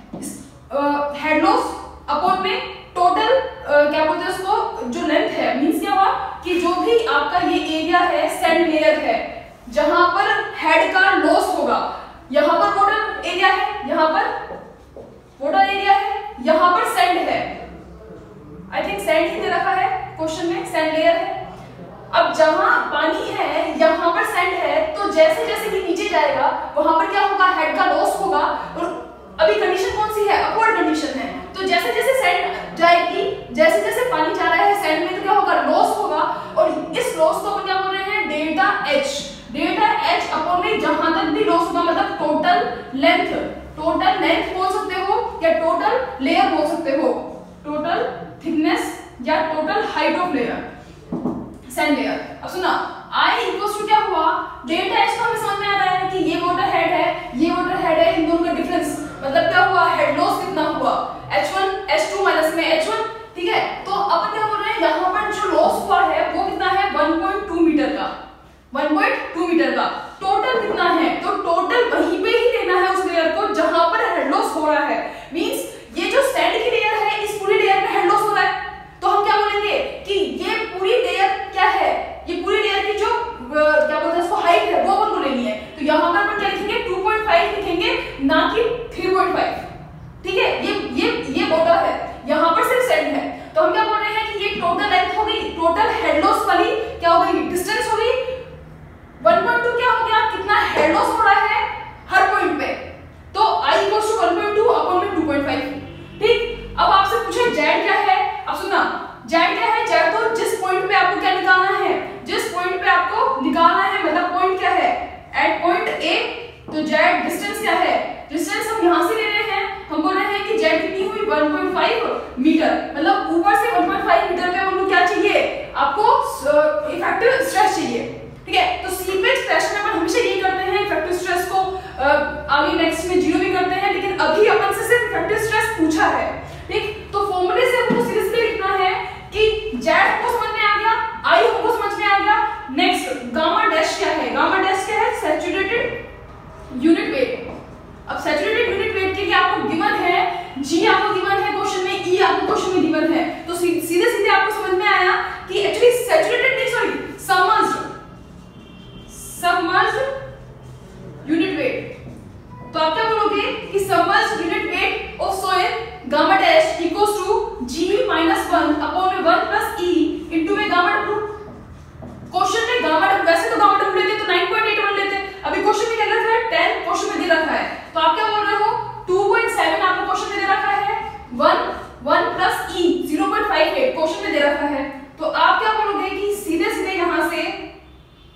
हेड लॉस अपॉन में टोटल uh, क्या बोलते हैं उसको, जो लेंथ है, मींस क्या हुआ कि जो भी आपका ये एरिया है, सैंड लेयर है, जहां पर हेड का लॉस होगा, यहां पर टोटल एरिया है, यहां पर टोटल एरिया है, यहां पर सैंड है, आई थिंक सैंड ही दे रखा है क्वेश्चन में, सैंड लेयर है। अब जहां पानी है यहां पर सैंड है, तो जैसे जैसे कि नीचे जाएगा वहां पर क्या होगा, हेड का लॉस होगा। और अभी कंडीशन कौन सी है, अपवर्ड कंडीशन है, तो जैसे जैसे सैंड जाएगी, जैसे जैसे पानी जा रहा है सैंड में, तो क्या होगा, लॉस होगा। और इस लॉस को अपन क्या बोल रहे हैं, delta H. Delta H upon में जहां तक भी लॉस होगा, मतलब टोटल लेंथ, टोटल लेंथ बोल सकते हो या टोटल लेयर बोल सकते हो, टोटल थिकनेस या total height of layer, sand layer. अब सुना, आई इक्वल्स टू क्या हुआ, डेल्टा एच तो हमें समझ में आ रहा है कि ये वाटर हेड है, ये वाटर हेड है, इन दोनों का डिफरेंस मतलब क्या हुआ, हेड लॉस कितना हुआ, H one H two minus में एच वन। ठीक है, तो अपन क्या बोल रहे हैं, यहाँ पर जो लॉस हुआ है वो कितना है, वन पॉइंट टू मीटर का, वन पॉइंट टू मीटर का। टोटल कितना है, तो टोटल वहीं पे ही लेना है उस लेयर को जहां पर हेड लॉस हो रहा है। मींस ये जो सैंड की लेयर है, इस पूरी लेयर में हेड लॉस हो रहा है, तो हम क्या बोलेंगे कि ये पूरी लेयर क्या है, ये पूरी लेयर की जो क्या बोलते हैं इसको हाइट है वो अपन को लेनी है। तो यहाँ पर अपन क्या लिखेंगे, टू पॉइंट फाइव लिखेंगे, ना कि थ्री पॉइंट फाइव। ठीक है, ये ये ये वाटर है, यहाँ पर सिर्फ सैंड है, तो हम क्या बोल रहे हैं कि ये टोटल लेंथ हो गई, टोटल हेड लॉस वाली क्या हो गई, डिस्टेंस हो गई। वन पॉइंट टू क्या हो गया, कितना हेड लॉस हो रहा है हर पॉइंट पे, तो i equals to one point two upon में टू पॉइंट फाइव। ठीक, अब आपसे पूछे जेड क्या है। अब सुना, जेड क्या है, जेड तो जिस पॉइंट पे आपको क्या निकालना है, जिस पॉइंट पे आपको निकालना है, मतलब पॉइंट क्या है, एट पॉइंट ए, तो जेड डिस्टेंस क्या है, डिस्टेंस हम यहां से ले रहे हैं, हम बोल रहे हैं कि जेड कितनी हुई, वन पॉइंट फाइव मीटर, मतलब ऊपर से वन पॉइंट फाइव मीटर पे हमको क्या चाहिए, आपको इफेक्टिव स्ट्रेस चाहिए। ठीक है, तो सीपेज प्रेशर में अपन हमेशा यही करते हैं, इफेक्टिव स्ट्रेस को आगे नेक्स्ट में जीरो भी करते हैं, लेकिन अभी अपन से सिर्फ इफेक्टिव स्ट्रेस पूछा है। ठीक, तो फॉर्मूले से हमको सीरियसली लिखना है कि जेड को समझ में आ गया, आई हमको समझ में आ गया। नेक्स्ट गामा डैश क्या है, गामा डैश क्या है, सैचुरेटेड यूनिट वेट। अब सैचुरेटेड यूनिट वेट के लिए आपको गिवन है, जी आपको गिवन है क्वेश्चन में, ई आपको क्वेश्चन में गिवन है, तो सीधे सीधे आपको समझ में आया कि एक्चुअली सैचुरेटेड नहीं, sorry submerged, submerged unit weight. तो आप क्या बोलोगे कि submerged unit weight of soil gamma dash equals to G minus one upon में वन प्लस ई इनटू में गामा डब्ल्यू। क्वेश्चन में गामा डब्ल्यू, वैसे तो गामा डब्ल्यू लेते तो नाइन पॉइंट एट वन लेते, अभी क्वेश्चन में क्या लिखा है, टेन क्वेश्चन में दे रखा है, तो आप क्या बोल रहे हो, टू पॉइंट सेवन आपको क्वेश्चन में दे रखा है, one one plus E zero point five eight question में दे रखा है, तो आप क्या बोलोगे कि सीधे सीधे यहां से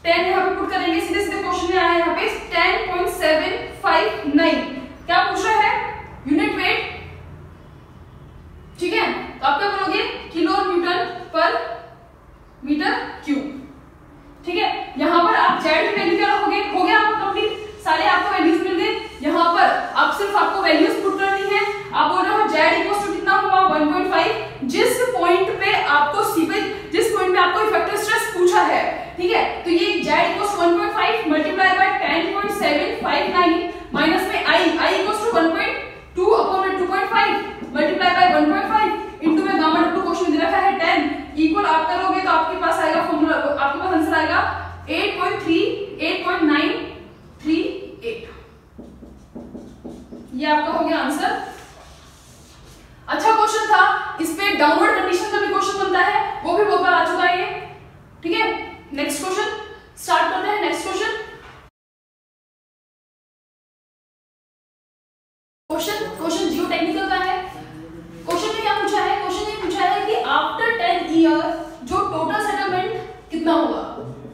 टेन यहाँ पे पुट करेंगे, सीधे सीधे क्वेश्चन में आया यहाँ पे ten point seven five nine. क्या पूछ रहा है? यूनिट वेट, ठीक है। तो आप क्या बोलोगे? Kilo newton per metre cube, ठीक है। यहाँ पर आप जेड की वैल्यू क्या रखोगे? हो गया आपका कंप्लीट, सारे आपको वैल्यूज मिल गए। यहाँ पर आप सिर्फ आपको वैल्यूज पुट करनी है। आप बोल रहे हो जेड इक्वल्स टू कितना हुआ? One point five. जिस पॉइंट पे आपको सीपेज, जिस पॉइंट पे आपको इफेक्टिव स्ट्रेस पूछा है, ठीक है, तो ये Z equals one point five multiply by ten point seven five nine minus में i, i equals to one point two upon में two point five multiply by one point five into में gamma W question दे रखा है ten equal आप करोगे तो आपके पास आएगा फॉर्मूला, आपके पास आंसर आएगा eight point three eight point nine three eight. ये आपका हो गया आंसर। अच्छा क्वेश्चन था, इस पे डाउनवर्ड कंडीशन का भी क्वेश्चन बनता है, वो भी बहुत बार आ चुका है ये, ठीक है। नेक्स्ट क्वेश्चन स्टार्ट करते हैं। Next question question question geotechnical का है। क्वेश्चन में क्या पूछा है? क्वेश्चन ये पूछा है कि आफ्टर टेन ईयर जो टोटल सेटलमेंट कितना होगा,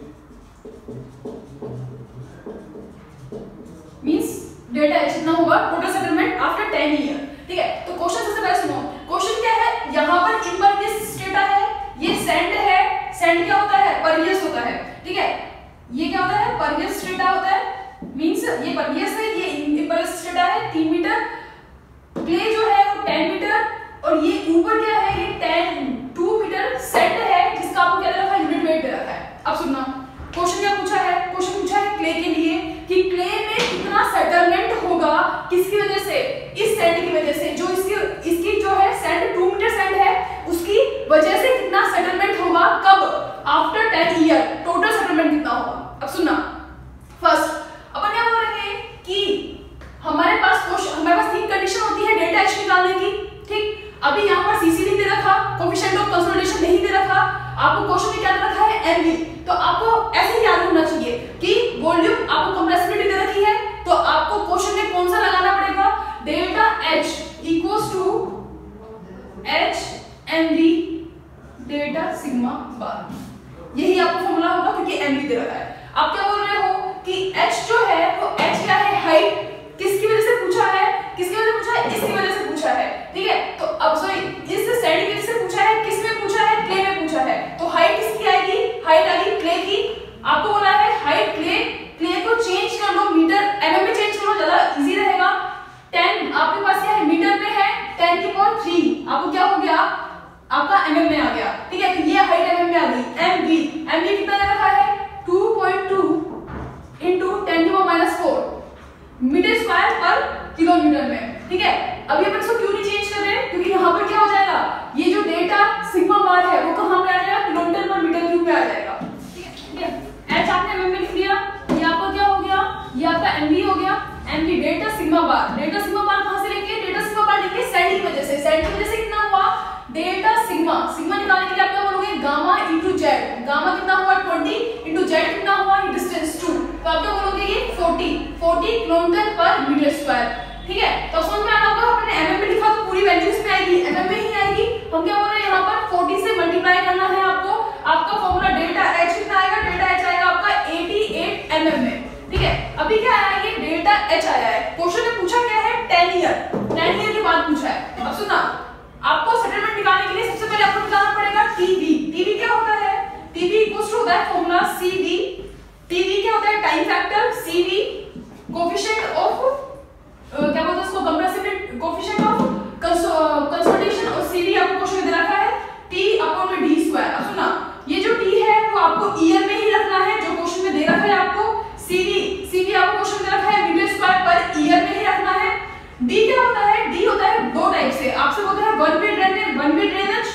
मींस डेटा एच कितना होगा total settlement after ten year, ठीक है। तो क्वेश्चन सबसे पहले सुनो, क्वेश्चन क्या है? यहाँ पर इम्परवियस स्टेटा है, ये सैंड है, सैंड क्या होता है? परवियस होता है, ठीक है। ये क्या होता है? परवियस स्टेटा होता है, मींस ये परवियस है, ये इम्परवियस स्टेटा है तीन मीटर, क्ले जो है वो टेन मीटर, और ये ऊपर क्या है? ये टेन टू मीटर सैंड है जिसका आपको क्या दे रखा है? यूनिट वेट दे रखा है। अब सुनना क्वेश्चन क्या पूछा है? क्वेश्चन पूछा है क्ले के लिए कि क्ले में कितना सेटलमेंट होगा, किसकी वजह से? इस सैंड की वजह से, जो इसकी इसकी जो है सैंड टू मीटर सैंड है, उसकी वजह से कितना सेटलमेंट होगा, कब? After ten year total settlement कितना होगा। अब सुनना, फर्स्ट अपन क्या बोल रहे हैं कि हमारे पास हमारे पास तीन कंडीशन होती है डेल्टा एच निकालने की, ठीक। अभी यहाँ पर सीसी नहीं दे रखा, कोएफिशिएंट ऑफ कंसोलिडेशन नहीं दे रखा, आपको क्वेश्चन में क्या दे रखा है? एमवी। तो आपको ऐसे ही याद होना चाहिए कि वॉल्यूम आपको कंप्रेसिबिलिटी दे रखी है, तो आपको क्वेश्चन में कौन सा लगाना पड़ेगा? Delta H equals to H mv delta sigma bar, यही आपको फॉर्मूला होगा क्योंकि एमवी दे रखा है। आप क्या बोल रहे हो कि एच जो है वो एच क्या है? हाइट। किसकी वजह से पूछा है? किसकी वजह से पूछा है? इसकी वजह से पूछा है, ठीक है। तो अब सॉरी इस सैंड की वजह से पूछा है, किस में पूछा है? क्ले में पूछा है, तो हाइट किसकी आएगी? हाइट आएगी क्ले की। आपको बोला है हाइट क्ले, क्ले को चेंज कर लो मीटर एमएम में चेंज करो, ज्यादा इजी रहेगा। टेन आपके पास क्या है? मीटर में है, टेन की पावर थ्री आपको क्या हो गया? आपका एमएम में आ गया, ठीक है। तो ये हाइट एमएम में आ गई। एमवी, एमवी कितना दे रखा है? Two point two into ten की power minus four metre square per kilometre में, ठीक है। अभी अपन इसको क्यों नहीं चेंज कर रहे हैं? क्योंकि यहाँ पर क्या हो जाएगा? ये जो डेटा सिग्मा बार है वो कहाँ पे आ जाएगा? किलोमीटर पर मीटर क्यूब में आ जाएगा, ठीक है, ठीक है। एच आपने एमएम में लिख लिया, ये आपका क्या हो गया? ये आपका एमवी हो गया। MV data sigma bar, data sigma bar कहाँ से लेंगे? डेटा सिग्मा बार लेंगे सैंड की वजह से, सैंड की वजह से कितना हुआ? डेटा सिग्मा, सिग्मा निकालने के लिए आप क्या बोलोगे? Gamma into Z. गामा कितना हुआ? ट्वेंटी इनटू जेड कितना हुआ? डिस्टेंस टू, तो आप क्या बोलोगे? ये forty forty kilometre per metre square, ठीक है। तो समझ में आना होगा, अपने एमएम में लिखा तो पूरी वैल्यूज में आएगी, एमएम में ही आएगी। हम क्या बोल रहे हैं? यहाँ पर फोर्टी से मल्टीप्लाई करना है आपको। आपका फॉर्मूला डेल्टा एच कितना आएगा? डेल्टा एच आएगा आपका अठासी एमएम में, ठीक है। अभी क्या आया? ये डेल्टा एच आया है। क्वेश्चन में पूछा क्या है? टेन ईयर, टेन ईयर के बाद पूछा है। अब सुना, आपको सेटलमेंट निकालने के लिए सबसे पहले आपको बताना पड़ेगा टीवी। टीवी क्या होता है? टीवी इक्वल्स टू होता है फॉर्मूला सीवी। टीवी क्या होता है? Time factor. CV coefficient of क्या बोलते हैं उसको? कंप्रेसिबिलिटी, कोएफिशिएंट ऑफ कंसोलिडेशन, और सीवी आपको क्वेश्चन में दे रखा है टी अपॉन में डी स्क्वायर। अब सुना, ये जो टी है वो आपको ईयर में ही रखना है, जो क्वेश्चन में दे रखा है आपको। सीवी, सीवी आपको क्वेश्चन में दे रखा है मीटर स्क्वायर पर ईयर में ही रखना है। डी क्या होता है? डी होता है दो टाइप से, आपसे बोलते हैं one way drainage, one way drainage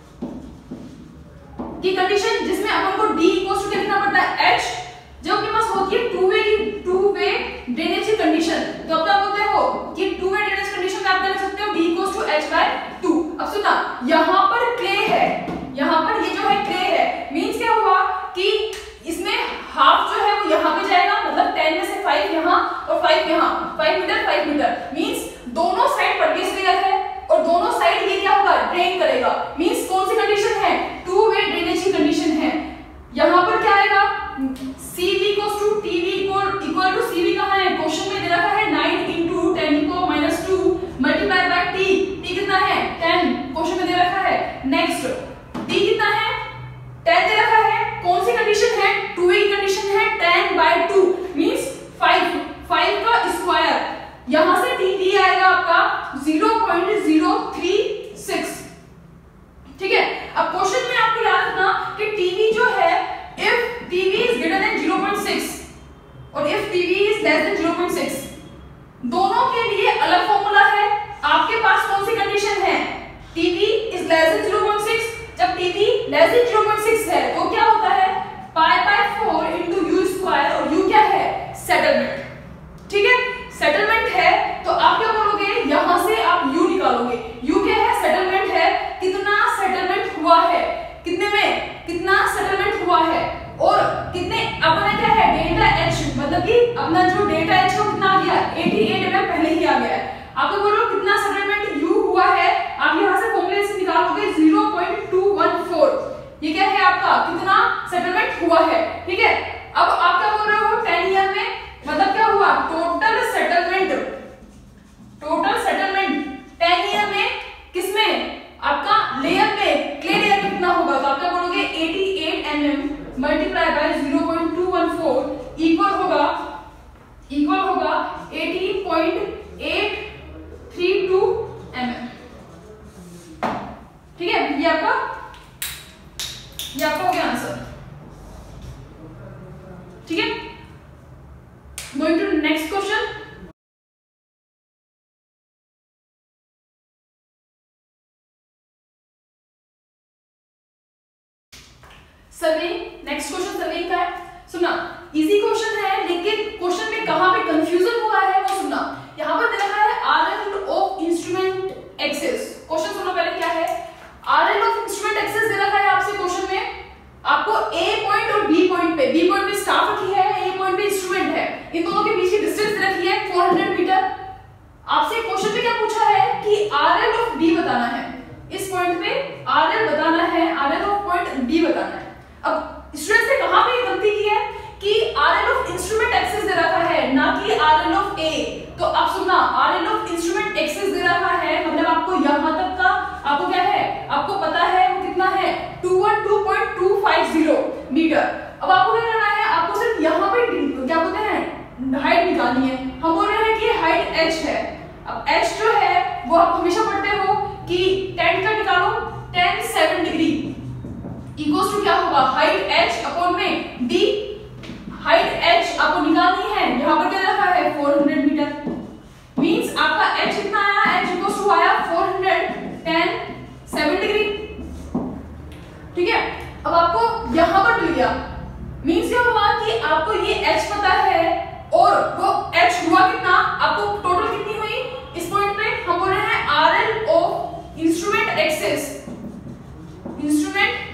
की कंडीशन जिसमें अपन को डी इक्वल्स टू क्या लिखना पड़ता है? एच। जब अपने पास होती है टू वे की टू वे ड्रेनेज की कंडीशन, तो अब क्या बोलते हो कि टू वे ड्रेनेज कंडीशन में आप लिख सकते हो D equals to H by two. अब सुना, यहाँ पर क्ले है, यहाँ पर ये जो है क्ले है, मींस क्या हुआ कि इसमें हाफ जो है वो यहाँ पे जाएगा, मतलब टेन में से फाइव यहाँ और फाइव यहाँ, five metre five metre, means दोनों साइड परवियस लेयर है और दोनों साइड ये क्या होगा? ड्रेन करेगा। मींस कौन सी कंडीशन है? टू वे ड्रेनेज की कंडीशन है। यहाँ पर क्या आएगा? नेक्स्ट डी कितना है, टेन दे रखा है, कौन सी कंडीशन है, टू ए की कंडीशन है, ten by two means five, five का स्क्वायर, यहां से टी डी आएगा आपका zero point zero three six. ठीक है, अब क्वेश्चन में आपको याद रखना कि टीवी जो है if TV is greater than zero point six और if TV is less than zero point six, दोनों के लिए अलग फॉर्मूला है। आपके पास कौन सी कंडीशन है, TV is less than zero point six, जब TV less than zero point six है तो क्या होता है, pi by four into U square, और यू क्या है, सेटलमेंट। ठीक है, सेटलमेंट है तो आप क्या बोलोगे, यहां से आप यू निकालोगे, यू क्या है, सेटलमेंट है, कितना सेटलमेंट हुआ है, कितने में, कितना सेटलमेंट हुआ है, और कितने अपना क्या है, डेटा एच, मतलब कि अपना जो डेटा एच है कितना आ गया, अठासी एमएम पहले ही आ गया है। आपको बोलो कितना सेटलमेंट यू हुआ है, आप यहां से फॉर्मूले से निकालोगे zero point two one four, ये क्या है आपका, कितना सेटलमेंट हुआ है। ठीक है, अब आप क्या बोल रहे हो, टेन ईयर में मतलब क्या हुआ, total settlement, total settlement ten year में किसमें, आपका लेयर में, क्ले लेयर में कितना होगा, तो आप क्या बोलोगे अठासी mm multiply by zero point two one four equal होगा, इक्वल होगा अठारह point eight three two mm. ठीक है, ये आपका, ये आपका हो गया आंसर। ठीक है, going to next question. Survey, next question survey का है, सुनना इजी क्वेश्चन है, लेकिन क्वेश्चन में कहां पे कंफ्यूजन हुआ है वो सुनना। यहां पर दे रखा है RL of instrument axis, question सुनो पहले क्या है, आरएल ऑफ इंस्ट्रूमेंट एक्सेस दे रखा है आपसे क्वेश्चन में, आपको ए पॉइंट और बी पॉइंट पे, बी पॉइंट पे स्टाफ रखी है, ए पॉइंट पे इंस्ट्रूमेंट है, इन दोनों के बीच की डिस्टेंस दे रखी है चार सौ मीटर। आपसे क्वेश्चन में क्या पूछा है कि आरएल ऑफ बी बताना है, इस पॉइंट पे आरएल बताना है, आरएल ऑफ पॉइंट बी बताना है। अब स्टूडेंट से कहां पे गलती की है कि आरएल ऑफ इंस्ट्रूमेंट एक्सेस दे रखा है, ना कि आरएल ऑफ ए। तो आप सुनना, आरएल ऑफ इंस्ट्रूमेंट एक्सेस दे रखा है, मतलब आपको यहां तक का आपको क्या है, आपको पता है वो कितना है, two one two point two five zero metre. अब आपको क्या करना है, आपको सिर्फ यहां पे क्या बोलते हैं, हाइट निकालनी है। हम बोल रहे हैं कि हाइट h है। अब h जो है वो आप हमेशा पढ़ते हो कि टेन का निकालो, tan seven degree equals to क्या होगा, हाइट h अपॉन में d, हाइट h आपको निकालनी है, यहां पर क्या रखा है चार सौ मीटर, मींस आपका h कितना आया, h इक्वल्स टू आया चार सौ टेन सेवन डिग्री। ठीक है, अब आपको यहां पर मिल गया, मींस क्या हुआ कि आपको ये h पता है और वो h हुआ कितना, आपको टोटल कितनी हुई इस पॉइंट पे, हम बोल रहे हैं RL of instrument axis, instrument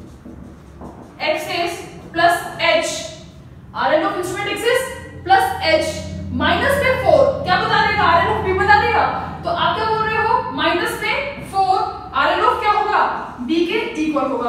axis plus h, RL of instrument axis plus h minus में फोर, क्या बता देगा, आरएल ऑफ b बता देगा। तो आप क्या बोल रहे हो, माइनस में फोर, आरएल ऑफ क्या होगा, b के इक्वल होगा।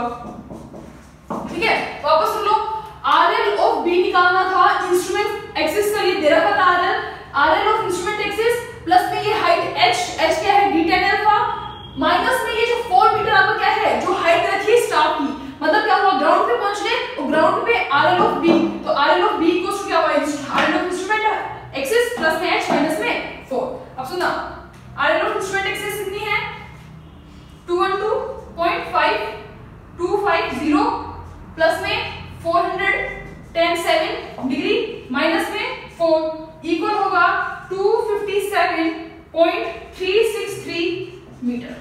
ठीक है, वापस सुन लो, आरएल ऑफ b निकालना था, इंस्ट्रूमेंट एक्सेस का लिए दे रखा था RL, RL of instrument axis plus में ये हाइट h, h क्या है डी टेन अल्फा, माइनस में ये जो फोर मीटर आपका क्या है, जो हाइट रखी है स्टाफ की, मतलब क्या हुआ, ग्राउंड पे पहुंच गए और ग्राउंड पे आरएल ऑफ b, तो RL of b equals to क्या हुआ, RL of instrument axis plus में h माइनस में फोर। अब सुनना, आरएल ऑफ इंस्ट्रूमेंट एक्सेस कितनी है, two one two point five two five zero plus में चार सौ टेन डिग्री माइनस में फोर इक्वल होगा two fifty seven point three six three metre.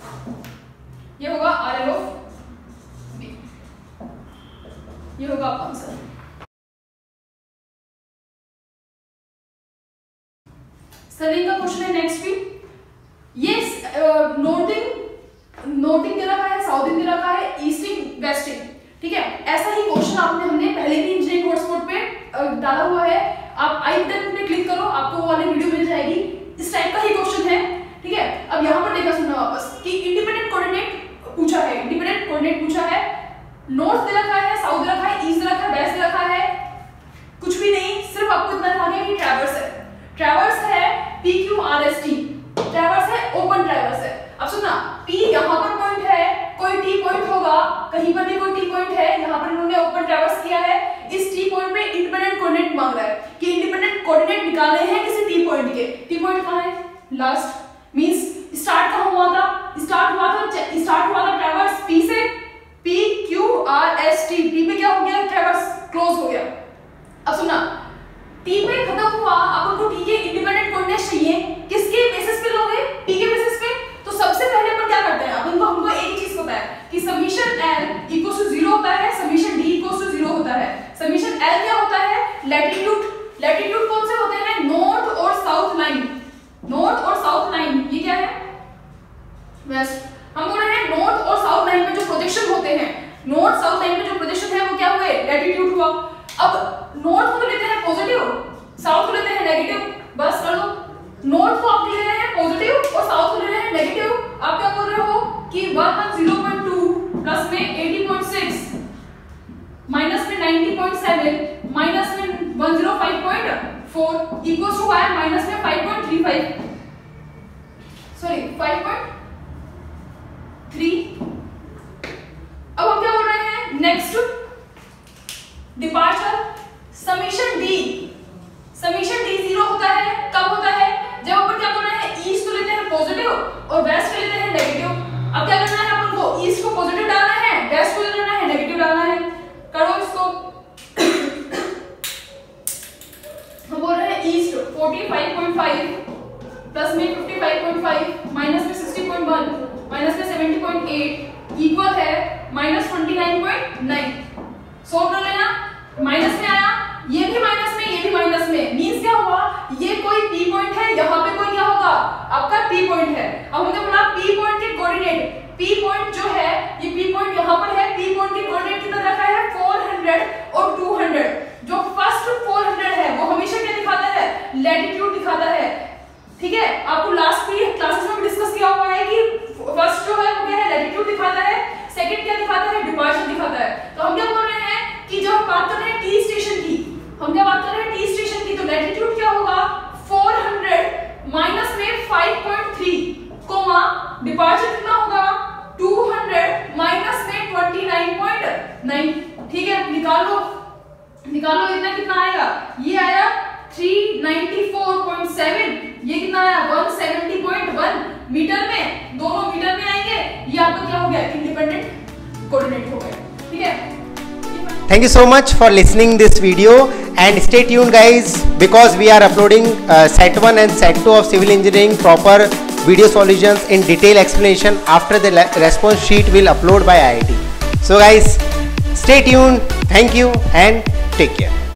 ये होगा आरएल ऑफ बी, ये होगा आपका आंसर। सलीम का क्वेश्चन है नेक्स्ट भी, ये नॉर्थिंग नॉर्थिंग दे रखा है, साउथिंग दे रखा है, ईस्टिंग वेस्टिंग। ठीक है, ऐसा ही क्वेश्चन आपने हमने पहले भी इंजीनियरिंग हॉटस्पॉट पे डाला हुआ है, आप आई बटन पे क्लिक करो, आपको वो वाली वीडियो मिल जाएगी, इस टाइप का ही क्वेश्चन है। ठीक है, अब यहाँ पर देखा सुनना वापस कि इंडिपेंडेंट कोऑर्डिनेट पूछा है, इंडिपेंडेंट कोऑर्डिनेट पूछा है, नॉर्थ दे रखा है, साउथ दे रखा है, ईस्ट दे रखा है, वेस्ट दे रखा है, कुछ भी नहीं, सिर्फ आपको इतना ध्यान है कि ट्रैवर्स है, ट्रैवर्स है P Q R S T, traverse है, ओपन ट्रैवर्स है। अब सुनना, P यहाँ पर पॉइंट है, कहीं पर भी कोई टी पॉइंट है, यहाँ पर इन्होंने ओपन ट्रैवर्स किया है, इस टी पॉइंट पे इंडिपेंडेंट कोऑर्डिनेट मांग रहा है कि इंडिपेंडेंट कोऑर्डिनेट निकालने हैं किसी टी पॉइंट के। टी पॉइंट कहाँ है? लास्ट मींस स्टार्ट कहाँ हुआ था? स्टार्ट हुआ था स्टार्ट हुआ था ट्रैवर्स पी से, P Q R S T, T पे क्या हो गया? ट्रैवर्स क्लोज हो गया। अब सुना, टी पे खत्म हुआ, अब उनको टी के इंडिपेंडेंट कोऑर्डिनेट चाहिए, किसके बेसिस पे लोगे? टी के बेसिस पे। तो सबसे पहले अपन क्या करते हैं? अब उनको हमको एक ही चीज पता है कि summation L equals to zero होता है, summation D equals to zero होता है। समीशन एल क्या होता है? लैटिट्यूड। लैटिट्यूड कौन से होते हैं? नॉर्थ और साउथ लाइन। नॉर्थ और साउथ लाइन ये क्या है? वेस्ट। हम बोल रहे हैं नॉर्थ और साउथ लाइन में जो प्रोजेक्शन होते हैं, नॉर्थ साउथ लाइन में जो प्रोजेक्शन है वो क्या हुए? लैटिट्यूड हुआ। अब नॉर्थ को तो लेते हैं पॉजिटिव, साउथ को लेते हैं नेगेटिव, बस कर लो। नॉर्थ को आप ले रहे हैं पॉजिटिव और साउथ को ले रहे हैं नेगेटिव। आप क्या बोल रहे हो कि one zero point two plus में अस्सी पॉइंट सिक्स माइनस में नब्बे पॉइंट सेवन माइनस में एक सौ पाँच पॉइंट फोर इक्वल्स टू है माइनस में पाँच पॉइंट थ्री फाइव, सॉरी पाँच पॉइंट थ्री। अब हम क्या बोल रहे हैं? Next departure summation D. Summation D zero होता है, कब होता है? जब अपन क्या बोल रहे हैं? ईस्ट को लेते हैं पॉजिटिव और वेस्ट को लेते हैं नेगेटिव। अब क्या करना है अपन को? ईस्ट को पॉजिटिव डालना है, वेस्ट को लेना है नेगेटिव डालना है। करो इसको। हम बोल रहे हैं ईस्ट पैंतालीस पॉइंट फाइव प्लस में पचपन पॉइंट फाइव माइनस में साठ पॉइंट वन माइनस में सत्तर पॉइंट आठ इक्वल है माइनस उनतीस पॉइंट नौ। सॉल्व कर लेना। माइनस में आया, ये भी माइनस में, ये भी माइनस में, मींस क्या हुआ? ये कोई पी पॉइंट है, यहाँ पे कोई क्या होगा? आपका पी पॉइंट है। अब हमने बोला पी पॉइंट के कोऑर्डिनेट, पी पॉइंट जो है ये पी पॉइंट यहाँ पर है, पी पॉइंट के कोऑर्डिनेट कितना रखा है? चार सौ और दो सौ। जो फर्स्ट चार सौ है वो हमेशा क्या दिखाता है? लैटिट्यूड दिखाता है। ठीक है, आपको लास्ट भी क्लासेस में डिस्कस किया हुआ है कि फर्स्ट जो है वो क्या है? लैटिट्यूड दिखाता है, सेकंड क्या दिखाता है? डिपार्चर दिखाता है। तो हम क्या बोल रहे हैं कि जब हम बात कर रहे हैं टी स्टेशन की, हम क्या बात कर रहे हैं? टी स्टेशन की, तो लैटिट्यूड क्या होगा? चार सौ माइनस में पाँच पॉइंट थ्री कोमा डिपार्चर कितना होगा? दो सौ माइनस में उनतीस पॉइंट नौ। ठीक है, निकालो निकालो इतना कितना आएगा? ये आया तीन सौ चौरानवे पॉइंट सात, ये कितना आया? एक सौ सत्तर पॉइंट एक मीटर में, दोनों मीटर में आएंगे। ये आपका क्या हो गया? इंडिपेंडेंट कोऑर्डिनेट हो गया। ठीक है, thank you so much for listening this video and stay tuned guys, because we are uploading uh, set one and set two of civil engineering proper video solutions in detail explanation after the response sheet will upload by I I T. So guys, stay tuned, thank you and take care.